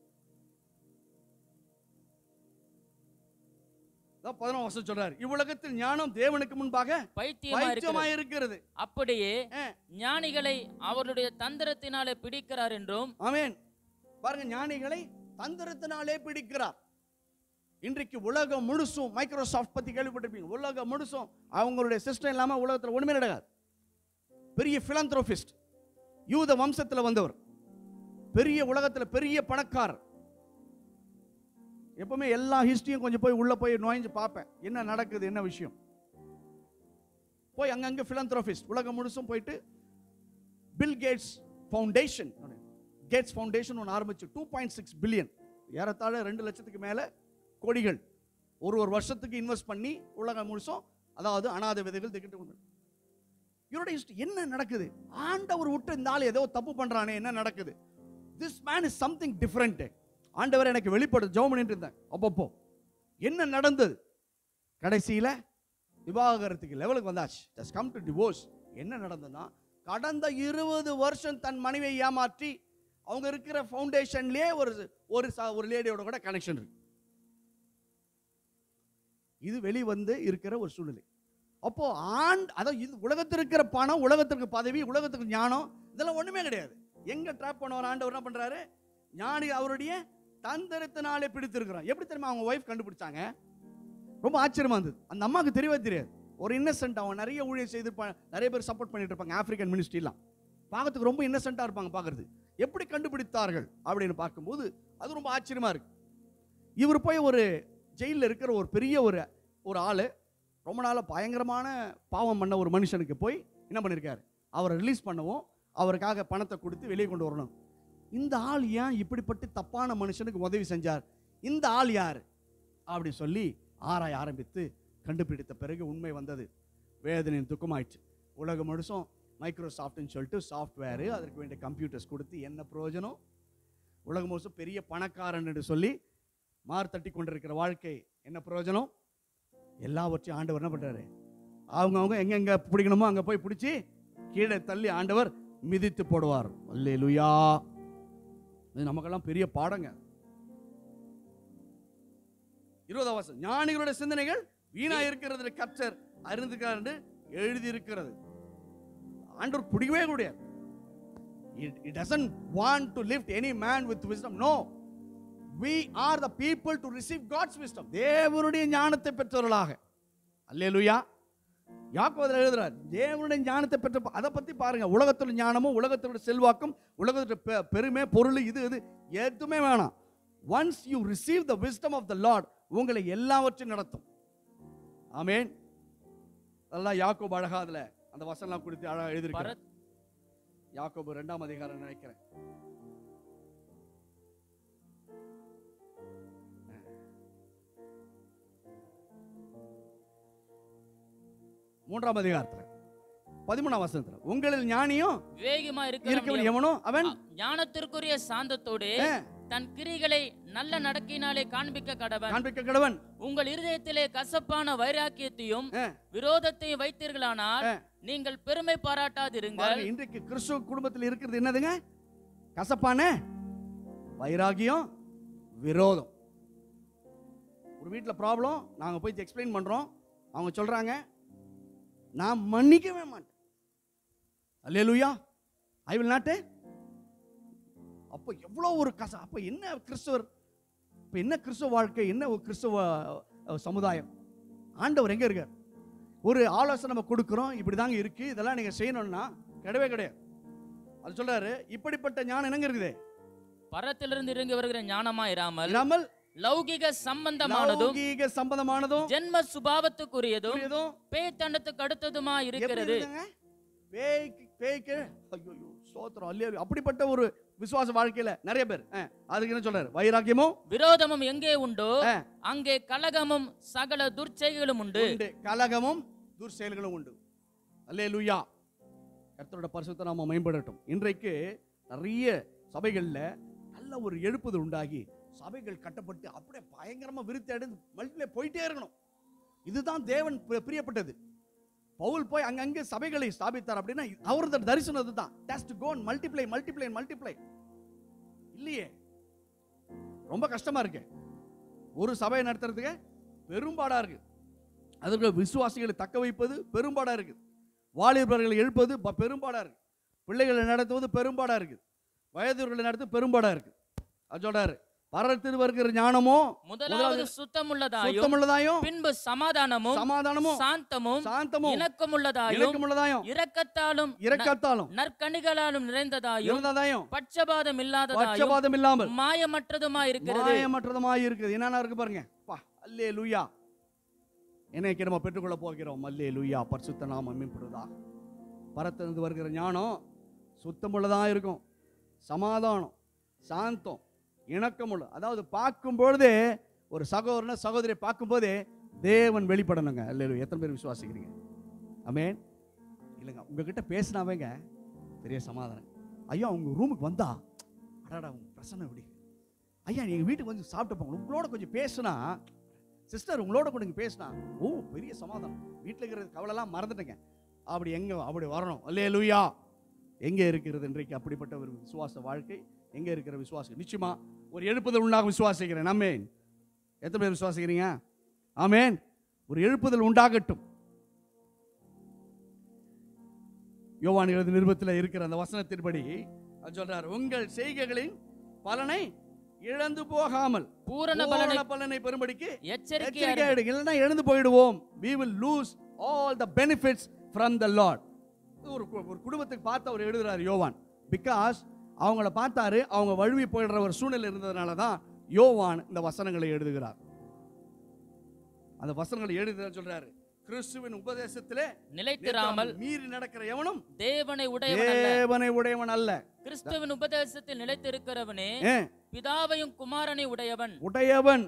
பதினொன்றாம் வசனம் சொல்றாரு, இவ்வுலகத்தில் ஞானம் தேவனுக்கு முன்பாக பைத்தியமாய் இருக்கிறது. அப்படியே ஞானிகளை அவருடைய தந்திரத்தினாலே பிடிக்கிறார் என்றும். ஆமென். பாருங்க, ஞானிகளை தந்திரத்தினாலே பிடிக்கிறார். இன்றைக்கு உலகம் முழுசும் மைக்ரோசாஃப்ட் பத்தி கேள்விப்பட்டிருப்பீங்க. உலகம் முழுசும் அவங்களுடைய சிஸ்டம் இல்லாம உலகத்தில் ஒண்ணுமே நடக்காது. பெரிய பிலாந்த்ரோபிஸ்ட், யூத வம்சத்தில் வந்தவர், பெரிய உலகத்தில் பெரிய பணக்காரர். எப்பவுமே எல்லா ஹிஸ்டரியும் கொஞ்சம் போய் உள்ள போய் நுழைஞ்சு பார்ப்பேன், என்ன நடக்குது என்ன விஷயம். போய் அங்கங்க பிலாந்த்ரோபிஸ்ட் உலகம் முழுசும் போயிட்டு Bill Gates Foundation, Gates Foundation ஒன்று ஆரம்பிச்சு டூ பாயிண்ட் சிக்ஸ் பில்லியன் ஏறத்தாழ ரெண்டு லட்சத்துக்கு மேல கோடிகள் ஒரு ஒரு வருஷத்துக்கு இன்வெஸ்ட் பண்ணி உலகம் முழுசும், அதாவது அனாதை விதைகள் திக்கிட்டு. இவருடைய என்ன நடக்குது, ஆண்டவர் விட்டு இந்த ஆள் ஏதோ தப்பு பண்றானே, என்ன நடக்குது, this man is something different, ஆண்டவர் எனக்கு வெளிப்படு ஜெபம் பண்ணிட்டு இருந்தேன். அப்பப்போ என்ன நடந்தது, கடைசியில் விவாகரத்துக்கு லெவலுக்கு வந்தாச்சு, ஜஸ்ட் கம் டு டிவோர்ஸ். என்ன நடந்ததுன்னா, கடந்த இருபது வருஷம் தன் மனைவியை ஏமாற்றி அவங்க இருக்கிற ஃபவுண்டேஷன்லேயே ஒரு ஒரு லேடியோட கூட கனெக்ஷன் இருக்கு. இது வெளிவந்து இருக்கிற ஒரு சூழ்நிலை. அப்போ ஆண்ட் அதாவது இது உலகத்தில் இருக்கிற பணம், உலகத்திற்கு பதவி, உலகத்துக்கு ஞானம், இதெல்லாம் ஒண்ணுமே கிடையாது. எங்க ட்ராப் பண்ணுவார் ஆண்டவர் என்ன பண்றாரு, ஞானி அவருடைய தந்திரத்தினாலே பிடித்திருக்கிறான். எப்படி தெரியுமா அவங்க ஒய்ஃப் கண்டுபிடிச்சாங்க, ரொம்ப ஆச்சரியமா இருந்தது. அந்த அம்மாவுக்கு தெரியவே தெரியாது. ஒரு இன்னசென்ட், அவங்க நிறைய ஊழியர் செய்து நிறைய பேர் சப்போர்ட் பண்ணிட்டு இருப்பாங்க, ஆப்பிரிக்கன் மினிஸ்ட்ரிலாம் பார்க்கறதுக்கு ரொம்ப இன்னசென்ட்டா இருப்பாங்க. பார்க்கறது எப்படி கண்டுபிடித்தார்கள் அப்படின்னு பார்க்கும்போது அது ரொம்ப ஆச்சரியமா இருக்கு. இவர் போய் ஒரு ஜெயிலில் இருக்கிற ஒரு பெரிய ஒரு ஒரு ஆளு, ரொம்ப நாளாக பயங்கரமான பாவம் பண்ண ஒரு மனுஷனுக்கு போய் என்ன பண்ணியிருக்காரு, அவரை ரிலீஸ் பண்ணவும் அவருக்காக பணத்தை கொடுத்து வெளியே கொண்டு வரணும். இந்த ஆள் ஏன் இப்படிப்பட்டு தப்பான மனுஷனுக்கு உதவி செஞ்சார், இந்த ஆள் யார் அப்படி சொல்லி ஆராய ஆரம்பித்து கண்டுபிடித்த பிறகு உண்மை வந்தது. வேதனையின் துக்கமாயிடுச்சு. உலகம் முழுசும் மைக்ரோசாஃப்ட்னு சொல்லிட்டு சாஃப்ட்வேரு, அதற்கு வேண்டிய கம்ப்யூட்டர்ஸ் கொடுத்து என்ன பிரயோஜனம், உலகம் முழுசும் பெரிய பணக்காரன் என்று சொல்லி மார் தட்டி கொண்டிருக்கிற வாழ்க்கை என்ன பிரயோஜனம். எல்லாவற்றையும் ஆண்டவர் என்ன பண்றாரு, அவங்க அவங்க எங்கெங்க பிடிக்கணுமோ அங்க போய் பிடிச்சி கீழே தள்ளி ஆண்டவர் மிதித்து போடுவார். அல்லேலூயா. இது நமக்கெல்லாம் பெரிய பாடங்க. இருபதாம் வசனம், ஞானிகளுடைய சிந்தனைகள் வீணா இருக்கிறது கர்த்தர் அறிந்துக்கார் என்று எழுதி இருக்கிறது. ஆண்டவர் பிடிக்கவே கூடாது. He doesn't want to lift any man with wisdom. No. We are the people to receive God's wisdom. தேவனுடைய ஞானத்தை பெற்றவர்களாக. அல்லேலூயா. யாக்கோபு எழுதுறார், தேவனுடைய ஞானத்தை பெற்ற, அதை பத்தி பாருங்க. உலகத்தோட ஞானமும் உலகத்தோட செல்வாக்கும் உலகத்தோட பெருமை பொருள் இது இது எதுவுமே வேணாம். Once you receive the wisdom of the Lord, உங்களை எல்லாவற்றையும் நடத்தும். ஆமென். அதெல்லாம் யாக்கோபு அழகா அதுல அந்த வசனம்லாம் கொடுத்து அழகா எழுதியிருக்கார். யாக்கோபு இரண்டாம் அதிகாரம் நினைக்கிறேன், மூன்றாம் அதிகாரத்துல பதிமூணாம் வசனத்துல, உங்களில் ஞானியும் விவேகமா இருக்கிறவன் எவனோ அவன் ஞானத்திற்குரிய சாந்தத்தோடு தன் கிரிகளை நல்ல நடக்கையினாலே காண்பிக்க கடவன். காண்பிக்க கடவன். உங்கள் இருதயத்திலே கசப்பான வைராக்கியத்தையும் விரோதத்தையும் வைத்தீர்களானால் நீங்கள் பெருமை பாராட்டாதிருங்கள். இன்றைக்கு கிறிஸ்துவ குடும்பத்தில் இருக்கிறது என்னதுங்க? கசப்பான வைராகியம், விரோதம். ஒரு வீட்டில் ப்ராப்ளம், நாங்கள் போய் எக்ஸ்பிளைன் பண்றோம். அவங்க சொல்றாங்க, நான் மன்னிக்கவே மாட்டேன். அல்லேலூயா, ஐ வில் நாட். அப்போ எவ்வளோ ஒரு கச. அப்போ என்ன கிறிஸ்துவர், இப்போ என்ன கிறிஸ்துவ வாழ்க்கை, என்ன ஒரு கிறிஸ்துவ சமுதாயம்? ஆண்டவர் எங்க இருக்கார்? ஒரு ஆலோசனை நம்ம கொடுக்குறோம், இப்படி தாங்க இருக்கு, இதெல்லாம் நீங்க செய்யணும்னா கிடையவே கிடையாது. அது சொல்றாரு, இப்படிப்பட்ட ஞானம் என்னங்க இருக்குது? பரத்திலிருந்து இறங்கி வருகிற ஞானமா இராமல் இராமல் லௌகிக சம்பந்தமானதும் லௌகிக சம்பந்தமானதும் ஜென்ம சுபாவத்துக்குரியதும் பேய்த்தண்டத்துக்கு அடுத்ததுமா இருக்கிறது. பேய்க்கு பேய்க்கு ஐயோ ஸ்தோத்திரம், அல்லேலூயா. அப்படிப்பட்ட ஒரு விசுவாச வாழ்க்கையில நிறைய பேர். அதுக்கு என்ன சொல்றாரு? வைராக்கியமும் விரோதமும் எங்கே உண்டோ அங்கே கலகமும் சகல துர்ச்செயல்களும் உண்டு. கலகமும் துர்ச்செயல்களும் உண்டு. அல்லேலூயா. கர்த்தரோட பரிசுத்த நாம மேம்படட்டும். இன்றைக்கு நிறைய சபைகள்ல நல்ல ஒரு எழுப்புதல் உண்டாகி சபைகள் கட்டப்பட்டு அப்படியே பயங்கரமா விருத்தி அடைந்து மல்டிப்ளை போயிட்டே இருக்கணும். இதுதான் தேவன் பிரியப்பட்டது. பவுல் போய் அங்கங்கே சபைகளை ஸ்தாபித்தார் அப்படின்னா அவரது தரிசனம் அதுதான். That's to go and multiply, multiply, multiply. இல்லையே, ரொம்ப கஷ்டமா இருக்கு. ஒரு சபையை நடத்துறதுக்கு பெரும்பாடா இருக்கு. அதுக்கு விசுவாசிகளை தக்க வைப்பது பெரும்பாடா இருக்கு. வாலிபர்களை எழுப்பது பெரும்பாடா இருக்கு. பிள்ளைகளை நடத்துவது பெரும்பாடா இருக்கு. வயதுகளை நடத்துவது பெரும்பாடா இருக்கு. அது சொல்றாரு, பரத்தில் வருகிற ஞானமோ முதலாவது சுத்தமுள்ளதாயும் சுத்தமுள்ளதாயும் பின்பு சமாதானமும் சமாதானமும் சாந்தமும் சாந்தமும் இணக்கமுள்ளதாயும் இணக்கமுள்ளதாயும் இரக்கத்தாலும் இரக்கத்தாலும் நற்கனிகளாலும் நிறைந்ததாயும் இருந்ததாயும் பட்சபாதம் இல்லாததாயும் பட்சபாதம் இல்லாமல் மாயமற்றதுமாய் இருக்கிறது. மாயமற்றதுமாய் இருக்குது. என்னன்னா இருக்கு பாருங்க. பா அல்லேலூயா. என்னைக்கு நம்ம பெற்றுக்கொள்ள போகிறோம்? அல்லேலூயா. பரிசுத்த நாமம் மேம்படுவதாக. பரத்திலிருந்து வருகிற ஞானம் சுத்தமுள்ளதா இருக்கும். சமாதானம், சாந்தம், இணக்கமுள்ள. அதாவது பார்க்கும் பொழுதே ஒரு சகோதரனை சகோதரியை பார்க்கும் போதே தேவன் வெளிப்படணுங்க. அல்லேலூயா. எத்தனை பேர் விசுவாசிக்கிறீங்க? ஆமென். இல்லைங்க, உங்ககிட்ட பேசினாவேங்க பெரிய சமாதானம். ஐயா உங்க ரூமுக்கு வந்தா அடாடா உங்க பிரச்சனை எப்படி? ஐயா நீங்க வீட்டுக்கு வந்து சாப்பிட்டு போங்க, உங்களோட கொஞ்சம் பேசுனா, சிஸ்டர் உங்களோட கொஞ்சம் பேசினா, ஓ பெரிய சமாதானம். வீட்டில் இருக்கிற கவலைலாம் மறந்துட்டேங்க. அப்படி எங்க அப்படி வரணும். அல்லேலூயா. எங்கே இருக்கிறது இன்றைக்கு அப்படிப்பட்ட ஒரு விசுவாச வாழ்க்கை? எங்கே இருக்கிற விசுவாசம்? நிச்சயமா ஒரு எழுப்புதல் உண்டாக விசுவாசிக்கிறேன். ஆமென். எத்தனை பேர் விசுவாசிக்கிறீங்க? ஆமென். ஒரு எழுப்புதல் உண்டாகட்டும். யோவான் எழுதின நிருபத்தில் இருக்கிற அந்த வசனத்தின்படி சொல்றார், உங்கள் செய்கைகளின் பலனை இழந்து போகாமல் பூரண பலனை பலனை பெறும்படிக்கு எச்சரிக்கையா இருங்க. இல்லைன்னா இழந்து போயிடுவோம். we will lose all the benefits from the Lord. ஒரு ஒரு குடும்பத்துக்கு பார்த்து அவர் எழுதுறாரு யோவான். பிகாஸ் அவங்கள பார்த்தாரு, அவங்க வழுவி போயிடுற ஒரு சூழ்நிலை இருந்ததுனால தான் யோவான் இந்த வசனங்களை எழுதுகிறார். அந்த வசனங்களை எழுதுகிறார். சொல்றாரு, கிறிஸ்துவின் உபதேசத்திலே நிலைத்திராமல் மீறி நடக்கிற எவனும் தேவனை உடையவன் அல்ல. தேவனை உடையவன் அல்ல. கிறிஸ்துவின் உபதேசத்தில் நிலைத்திருக்கிறவனே பிதாவையும் குமாரனை உடையவன் உடையவன்.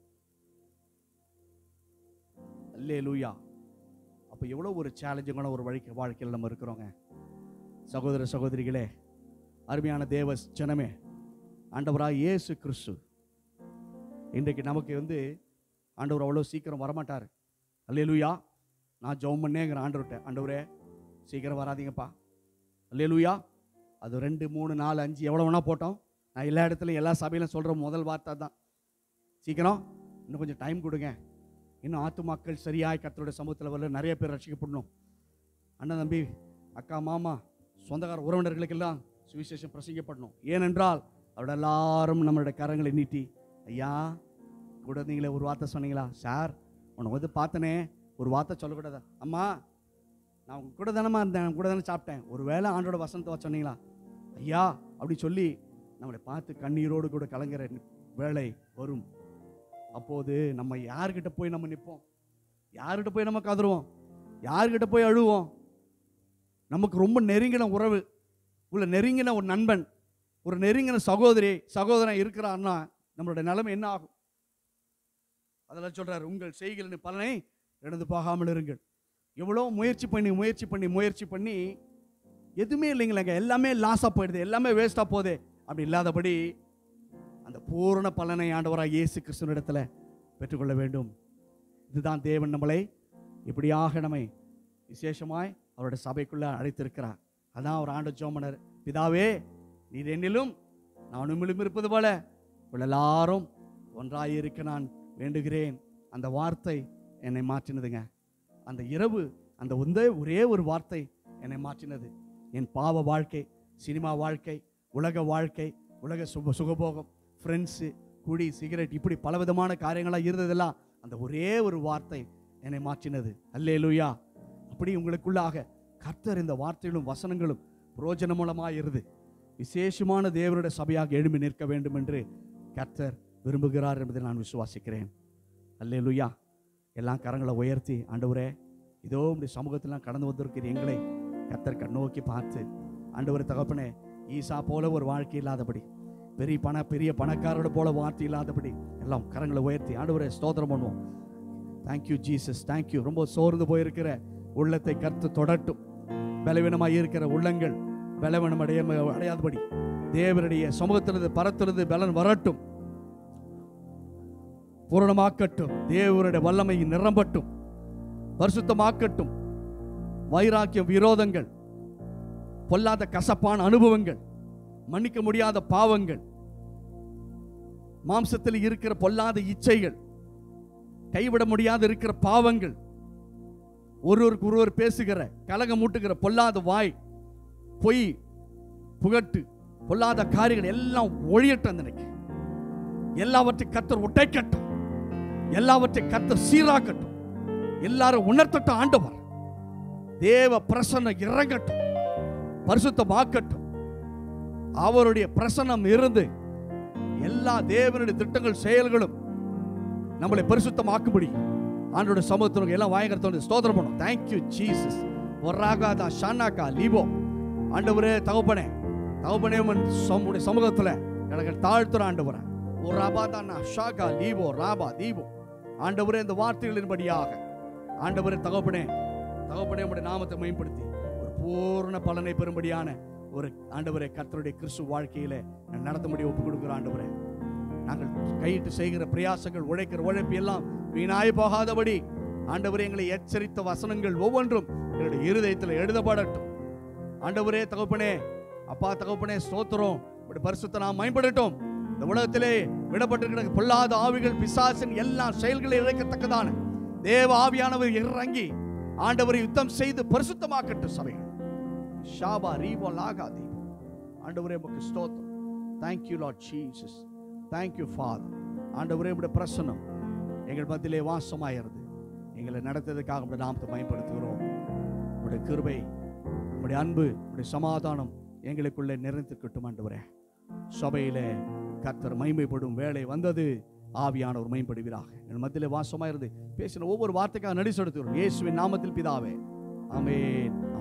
அல்லேலூயா. அப்ப எவ்வளவு ஒரு சேலஞ்சிங்கான ஒரு வாழ்க்கை வாழ்க்கையில் நம்ம இருக்கிறோங்க. சகோதர சகோதரிகளே, அருமையான தேவ ஜனமே, ஆண்டவராய் இயேசு கிறிஸ்து இன்றைக்கு நமக்கு வந்து ஆண்டவர் அவ்வளோ சீக்கிரம் வரமாட்டார். அல்லேலூயா. நான் ஜெபம் பண்ணேங்கிற ஆண்டவர்கிட்ட, ஆண்டவரே சீக்கிரம் வராதீங்கப்பா. அல்லேலூயா. அது ரெண்டு மூணு நாலு அஞ்சு எவ்வளோ வேணா போட்டோம். நான் எல்லா இடத்துலையும் எல்லா சபையிலும் சொல்கிற முதல் வார்த்தை தான், சீக்கிரம் இன்னும் கொஞ்சம் டைம் கொடுங்க. இன்னும் ஆத்துமாக்கள் சரியாய் கர்த்தருடைய சமூகத்தில் வரல, நிறைய பேர் ரட்சிக்கப்படணும். அண்ணன் தம்பி அக்கா மாமா சொந்தக்கார உறவினர்களுக்கெல்லாம் சுவிசேஷம் பிரசங்கப்படணும். ஏனென்றால் அவரோட எல்லாரும் நம்மளுடைய கரங்களை நீட்டி, ஐயா கூட நீங்களே ஒரு வார்த்தை சொன்னீங்களா? சார் உன்னை வந்து பார்த்தனே, ஒரு வார்த்தை சொல்லக்கூடாதா? அம்மா நான் உங்க கூட தானம்மா இருந்தேன், கூட தானே சாப்பிட்டேன், ஒரு வேளை ஆண்டோட வசனத்தை சொன்னீங்களா ஐயா? அப்படி சொல்லி நம்மளை பார்த்து கண்ணீரோடு கூட கலங்குற வேளை வரும். அப்போது நம்ம யார்கிட்ட போய் நம்ம நிற்போம்? யார்கிட்ட போய் நம்ம கதறுவோம்? யார்கிட்ட போய் அழுவோம்? நமக்கு ரொம்ப நெருங்கின உறவு உள்ள நெருங்கின ஒரு நண்பன், ஒரு நெருங்கின சகோதரி சகோதரன் இருக்கிறான்னா நம்மளுடைய நிலைமை என்ன ஆகும்? அதெல்லாம் சொல்றாரு, உங்கள் செய்கைகளின் பலனை இழந்து போகாமல் இருங்கள். எவ்வளோ முயற்சி பண்ணி முயற்சி பண்ணி முயற்சி பண்ணி எதுவுமே இல்லைங்களேங்க, எல்லாமே லாஸாக போயிடுது, எல்லாமே வேஸ்டாக போகுது. அப்படி இல்லாதபடி அந்த பூரண பலனை ஆண்டவராக இயேசு கிறிஸ்துவினிடத்தில் பெற்றுக்கொள்ள வேண்டும். இதுதான் தேவன் நம்மளை இப்படியாக நம்மை விசேஷமாய் அவருடைய சபைக்குள்ளே அழைத்திருக்கிறார். அதான் அவர் ஆண்டு ஜோமனர், பிதாவே நீர் என்னிலும் நான் உம்மிலும் இருப்பது போல இவள் எல்லாரும் ஒன்றாயிருக்க நான் வேண்டுகிறேன். அந்த வார்த்தை என்னை மாற்றினதுங்க. அந்த இரவு அந்த ஒன்றே ஒரே ஒரு வார்த்தை என்னை மாற்றினது. என் பாவ வாழ்க்கை, சினிமா வாழ்க்கை, உலக வாழ்க்கை, உலக சுக சுகபோகம், ஃப்ரெண்ட்ஸு, குடி, சிகரெட், இப்படி பலவிதமான காரியங்களாக இருந்ததெல்லாம் அந்த ஒரே ஒரு வார்த்தை என்னை மாற்றினது. அல்லேலூயா. அப்படி உங்களுக்குள்ளாக கர்த்தர் இந்த வார்த்தைகளும் வசனங்களும் புரோஜனமூலமாக இருந்து விசேஷமான தேவனுடைய சபையாக எழும்பி நிற்க வேண்டும் என்று கர்த்தர் விரும்புகிறார் என்பதை நான் விசுவாசிக்கிறேன். அல்லேலூயா. எல்லாம் கரங்களை உயர்த்தி, ஆண்டவரே இதோ இப்படி சமூகத்திலாம் கடந்து வந்திருக்கிற எங்களை கர்த்தர் கண்ணோக்கி பார்த்து, ஆண்டவரே தகப்பனே ஈசா போல ஒரு வாழ்க்கை இல்லாதபடி, பெரிய பண பெரிய பணக்காரோட போல வார்த்தை இல்லாதபடி எல்லாம் கரங்களை உயர்த்தி ஆண்டவரே ஸ்தோத்திரம் பண்ணுவோம். Thank you Jesus, thank you. ரொம்ப சோர்ந்து போயிருக்கிற உள்ளத்தை கர்த்தர் தொடட்டும். பலவீனமாக இருக்கிற உள்ளங்கள் பலவீனம் அடைய அடையாதபடி தேவனுடைய சமூகத்திலிருந்து பரத்திலிருந்து பலன் வரட்டும், பூரணமாக்கட்டும். தேவனுடைய வல்லமை நிரம்பட்டும், பரிசுத்தமாக்கட்டும். வைராக்கிய விரோதங்கள், பொல்லாத கசப்பான அனுபவங்கள், மன்னிக்க முடியாத பாவங்கள், மாம்சத்தில் இருக்கிற பொல்லாத இச்சைகள், கைவிட முடியாத இருக்கிற பாவங்கள், ஒருவருக்கு ஒருவர் பேசுகிற கலகம் மூட்டுகிற பொல்லாத வாய், பொய், புகட்டு, பொல்லாத காரியங்கள் எல்லாம் ஒழியட்டும். அன்னைக்கு எல்லாவற்றை கர்த்தர் உடைக்கட்டும், எல்லாவற்றை கர்த்தர் சீராக்கட்டும், எல்லாரும் உணர்த்தட்டும். ஆண்டவர் தேவ பிரசன்னம் இறங்கட்டும், பரிசுத்தமாக்கட்டும். அவருடைய பிரசன்னம் இருந்து எல்லா தேவனுடைய திட்டங்கள் செயல்களும் நம்மளை பரிசுத்தமாக்கும்படி ஆண்டோட சமூகத்திற்கு எல்லாம் வாயகத்தோடு ஸ்தோத்திரம் பண்ணும். Thank you Jesus. ஒராகாதா ஷானாக்கா லீபோ. ஆண்டவரே தகப்பனே, தகப்பனே உம்முடைய சமூகத்தில் எனக்கு தாழ்த்துற ஆண்டவரே. ஒரு ராபாதானா ஷாகா லீபோ ராபா தீபோ. ஆண்டவரே இந்த வார்த்தைகளின்படியாக ஆண்டவரே தகப்பனே, தகப்பனே உம்முடைய நாமத்தை மேம்படுத்தி ஒரு பூர்ண பலனை பெறும்படியான ஒரு ஆண்டவரே கர்த்தருடைய கிறிஸ்து வாழ்க்கையில நடத்த முடிய ஒப்புக் கொடுக்கிற ஆண்டவரே, நாங்கள் கையிட்டு செய்கிற பிரயாசங்கள், உழைக்கிற உழைப்பு எல்லாம் வீணாய் போகாதபடி ஆண்டவரே எங்களை எச்சரித்த வசனங்கள் ஒவ்வொன்றும் எங்களுடைய இருதயத்தில் எழுதப்படட்டும். ஆண்டவரே தகப்பனே, அப்பா தகப்பனே ஸ்தோத்திரம். இப்படி பரிசுத்த நாம் மேம்படட்டும். இந்த உலகத்திலே விடப்பட்டிருக்கிற பொல்லாத ஆவிகள், பிசாசின் எல்லா செயல்களை இழைக்கத்தக்கதான தேவ ஆவியானவர் இறங்கி ஆண்டவரை யுத்தம் செய்து பரிசுத்தமாக்கட்டும் சபைகள். ஷாபா ரீபோ லாகாதி. ஆண்டவரே உமக்கு ஸ்தோத்திரம். Thank you Lord Jesus. Thank you Father. ஆண்டவரே உம்முடைய பிரசன்னம் எங்கள் மத்தியிலே வாசமாயிருந்து எங்களை நடத்ததுக்காக உம்முடைய நாமத்தை பயன்படுத்துகிறோம். உம்முடைய கிருபை, உம்முடைய அன்பு, உம்முடைய சமாதானம் எங்களுக்குள்ளே நிறைந்திருக்கட்டும். ஆண்டவரே சபையிலே கர்த்தர் மகிமைப்படும் வேளை வந்தது. ஆவியானவர் மகிமைப்படுவீராக. எங்கள் மத்தியிலே வாசமாயிருந்து பேசின ஒவ்வொரு வார்த்தைக்காக நடி செலுத்துகிறோம். இயேசுவின் நாமத்தில் பிதாவே, ஆமென்.